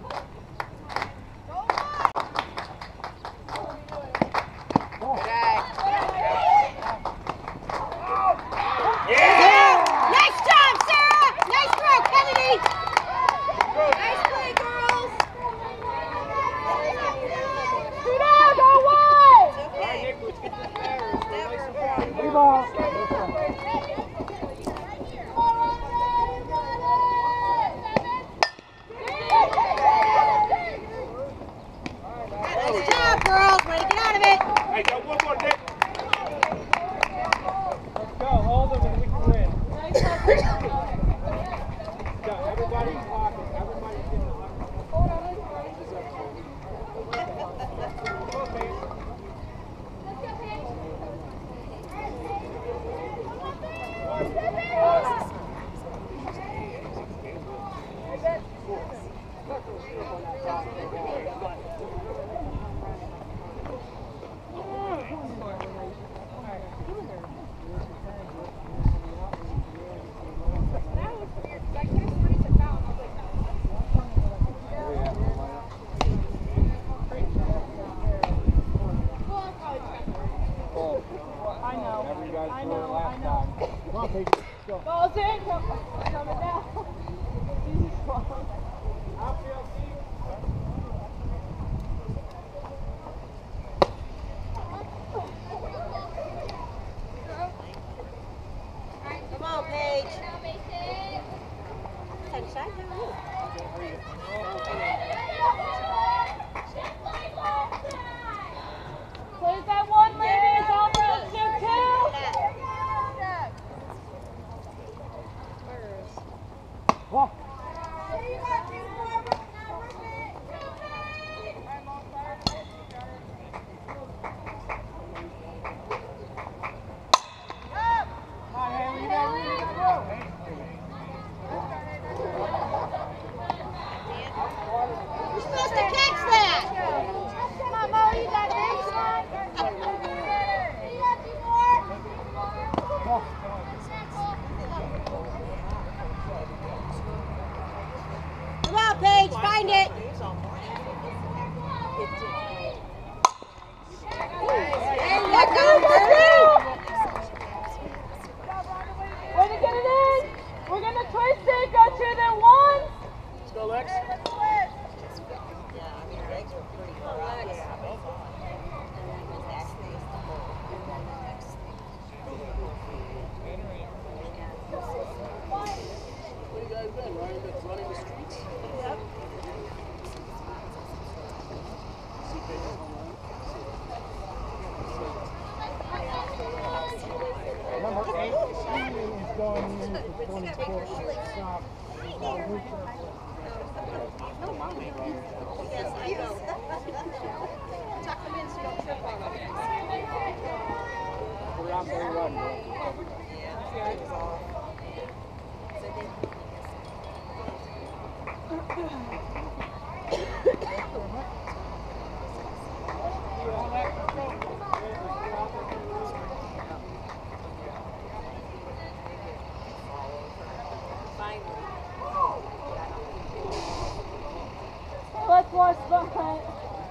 Nice job, Sarah! Nice throw, Kennedy! Nice play, girls! Shoot out, go wide! It's okay. Nick, let's get this there. Stay nice and fast. Play ball. Nice job, girls! Way to get out of it! Hey, go one more, Nick. Let's go. Hold them and we can win. Go. Everybody's talking. Everybody's getting the hunt. Come on, Paige. Come on, Paige. Let's go. Ball's in, coming down. Outfield, Steve. Come on, Paige. Sunshine, Plays that one, ladies. All round shoot two. Ball. You're supposed to catch that! Come on, Mo, you got this. Come on, Paige, find it! And let go, Birdie! Way to get it in. We're going to twist it. Go to the one. Let's go, Lex. Where you guys been? Running the streets? Yep. See Paige home run? Number 8 is going in for 24 stop. No, Mommy. Yes, I know. Tuck them in so you don't trip on them. We're out there running. Yeah. It was off. Let's watch behind.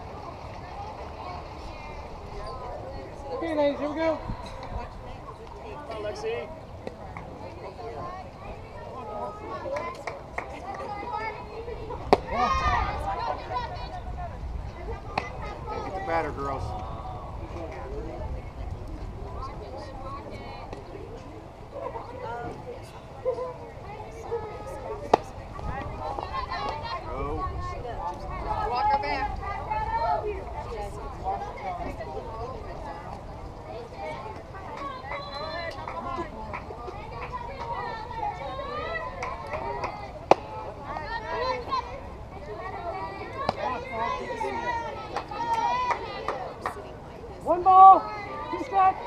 Okay, ladies, here we go. Come on, Lexi. Get the batter, girls. Walk her back. One ball, 2 strikes.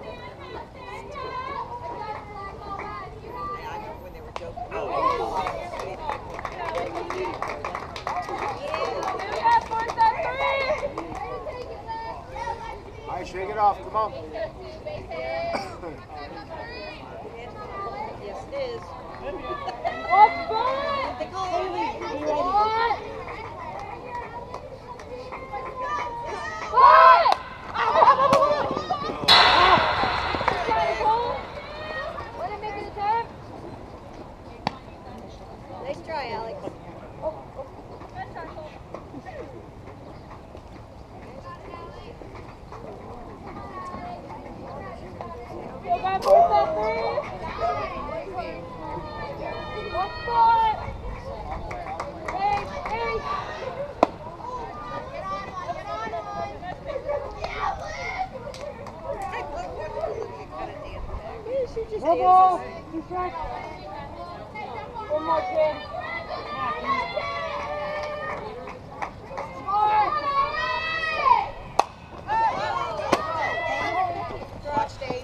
All right, shake it off. Come on. Yes, it is. What's good? They call it What? What? Let him make an attempt. Nice try, Alex. Go back for that 3. What's good? Hey. No ball, 2 strikes. One more kid. Watch, Dave.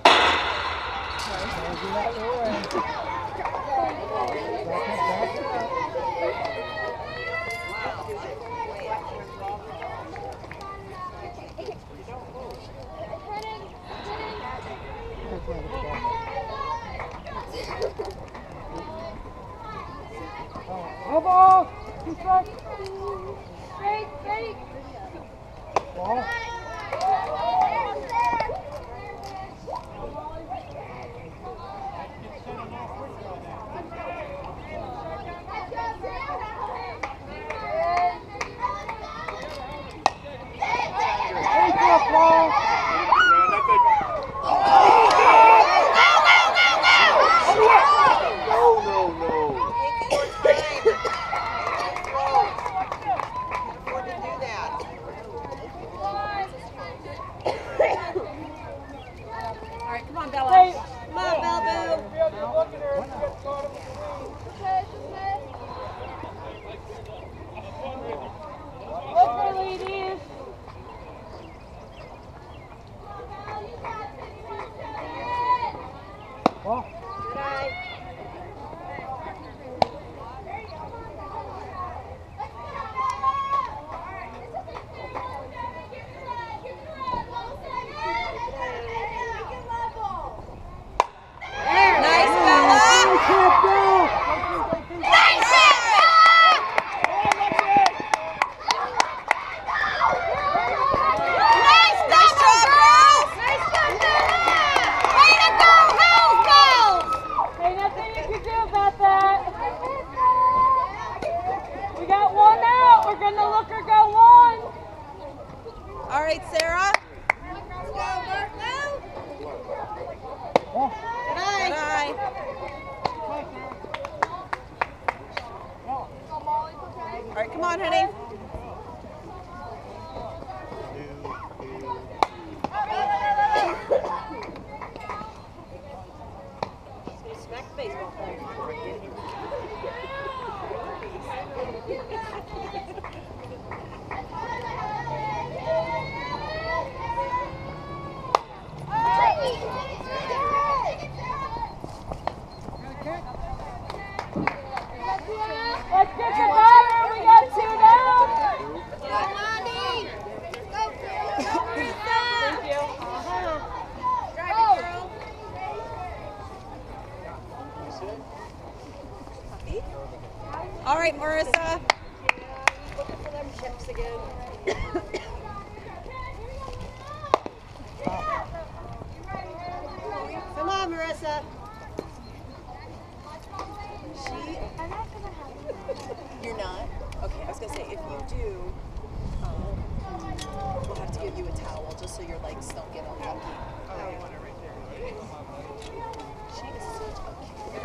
No ball, 2 strikes. Straight. Ball. All right, Sarah. Let's go, Bert, now. Good eye. All right, come on, honey. Smack the baseball player. Let's get the batter. We got 2 down. Thank you. Drive it, girl. All right, Marissa. Looking for them chips again. Come on, Marissa. You're not? Okay, I was going to say, if you do, we'll have to give you a towel just so your legs don't get all yucky. She is such a cute.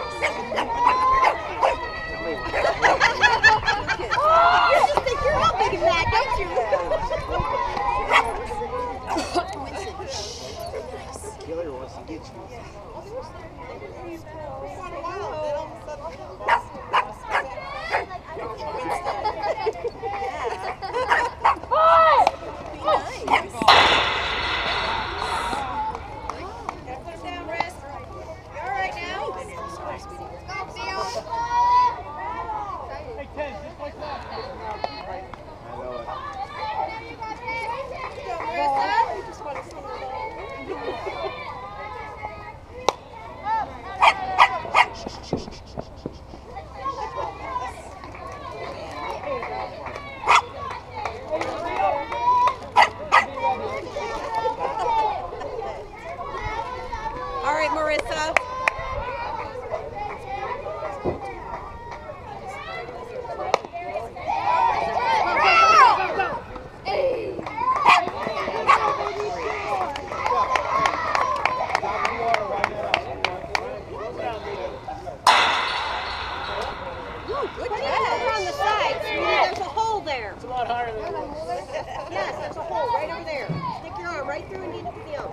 You just think you're all big and fat, don't you? Killer wants to get you. All right, Marissa. Good catch. On the side. There's a hole there. It's a lot higher than it looks. Yes, there's a hole right over there. Stick your arm right through and you put the arm.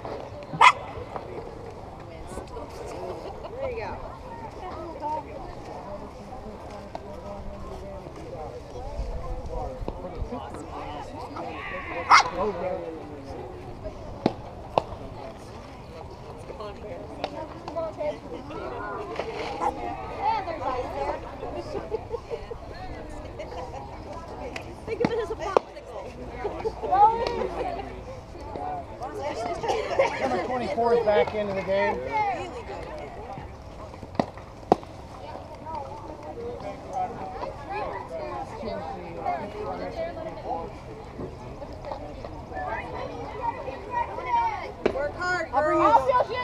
There you go. Think of it as a popsicle. Number 24 is back into the game. Really good. Work hard, girls.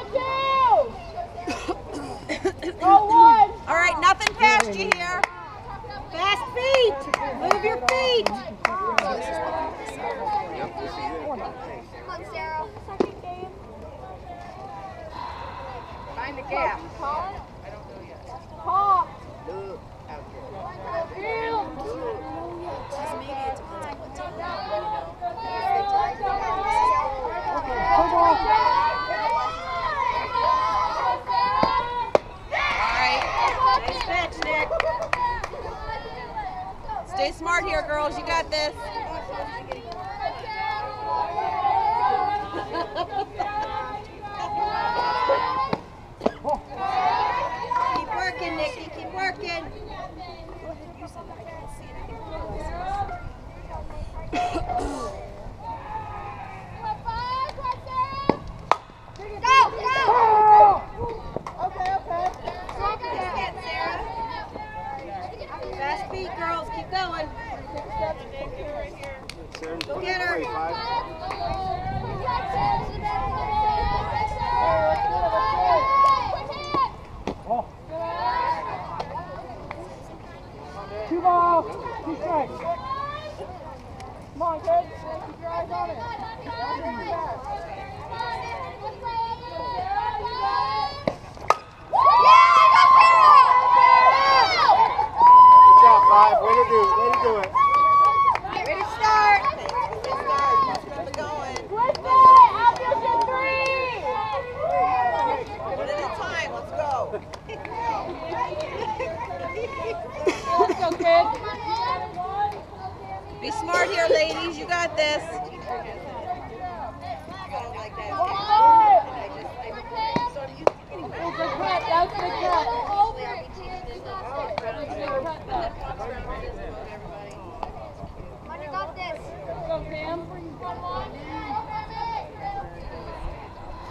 All right, nothing past you here. Fast feet. Move your feet. Come on, Sarah. Second game. Find the gap. Call it. I don't know yet. Call. Nice pitch, Nick. Stay smart here, girls. You got this. Keep working, Nikki. Keep working. Fast feet, girls. Keep going. Go get her. Two balls, two strikes. Come on, kid. Keep your eyes on it. Good job, Five. Way to do it. Way to start. Keep it going. One at a time. Let's go. Let's go, kid. Be smart here, ladies. You got this. Good cut. That's the cut. Money got this. Let's go, Pam.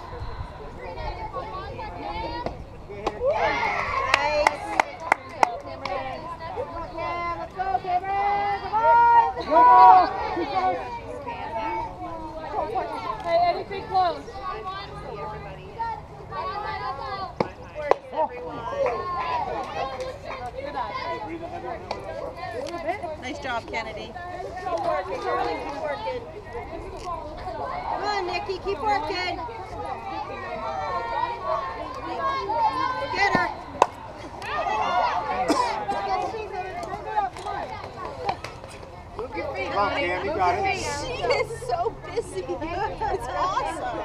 Nice. Nice job, Kennedy. Keep working, Charlie. Keep working. Come on, Nikki. Keep working. Get her. Come on, Cam, you got it. She is so busy. It's awesome.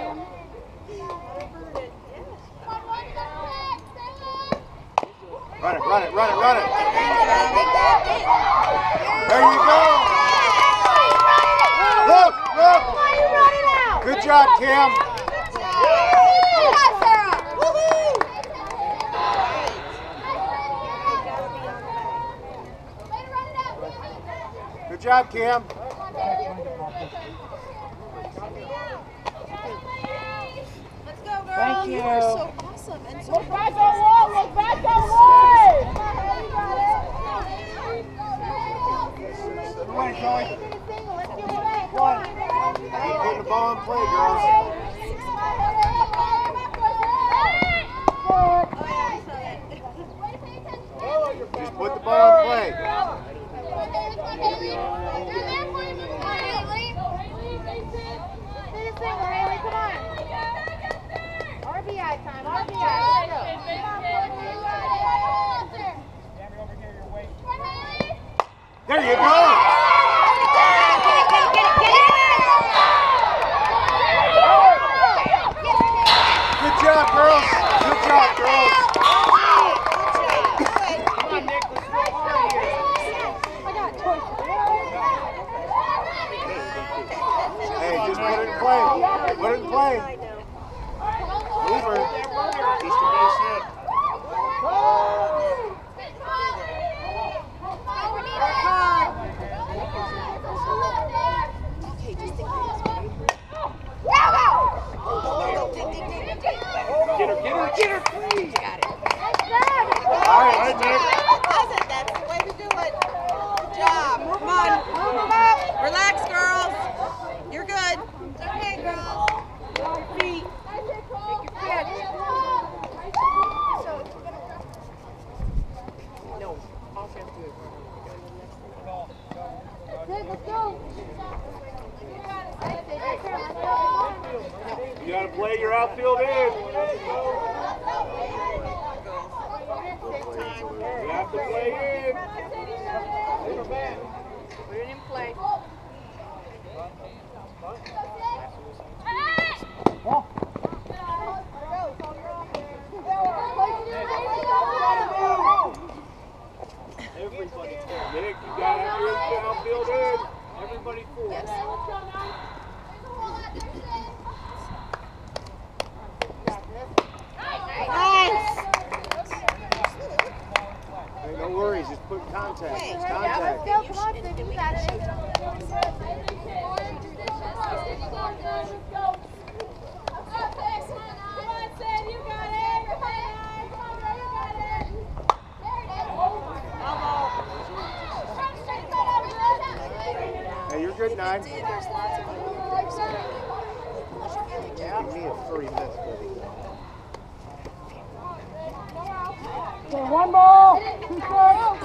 Run it, run it, run it, run it. There you go. Look, look. Good job, Cam. Good job, Cam. Let's go, girls. Thank you. You are so awesome and so Look back on wall, look back on wall. Everybody, Joey. One. Keep putting the ball in play, girls. Just put the ball in play. RBI time, RBI. There you go. Good job, girls. Good job, girls. Come on, Nick, let's go hard here. Hey, just put it in play. Put it in play. Move her. Easter base hit. Okay, just think Get her, please. got it. All right, Nick. That's the way to do it. Good job. Come on. Relax, girls. You're good. It's okay, girls. Feet. No. Let's go. You gotta play your outfield in. You have to play in. Put it in play. Everybody, Nick, you gotta have your outfield in. Everybody full. Yes. Nice. Hey, no worries. Just put contact. Hey, It's yeah, contact. Go, come on, Cindy, you got it. Hey, you're good, 9. There's lots of Give me a furry miss, buddy. Okay, one ball, 2 strikes.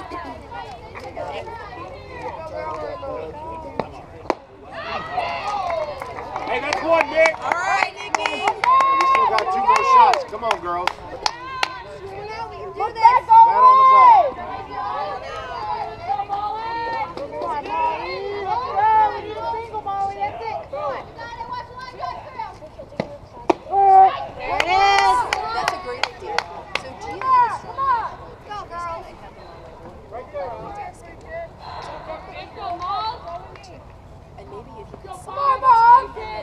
Hey, that's one, Nick. All right, Nikki. We still got 2 more shots. Come on, girls. Look back Bat on the ball. There it is. That's a great idea. So Gina is Go, girls. and maybe if you could Come on, Mom. There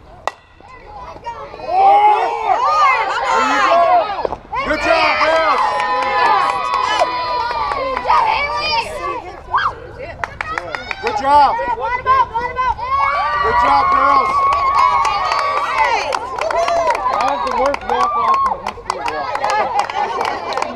you go. Good job, girls. Good job. Good job, girls. That was the worst walk-off in the history of walk-off.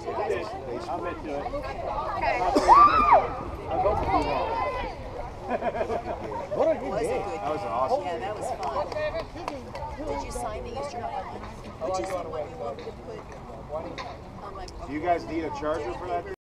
I'll admit to it. Okay. I hope to be wrong. What It was a good That was awesome. Yeah, that was fun. Did you sign the Easter bunny? Which is the one you wanted to put on my Do you guys need a charger for that?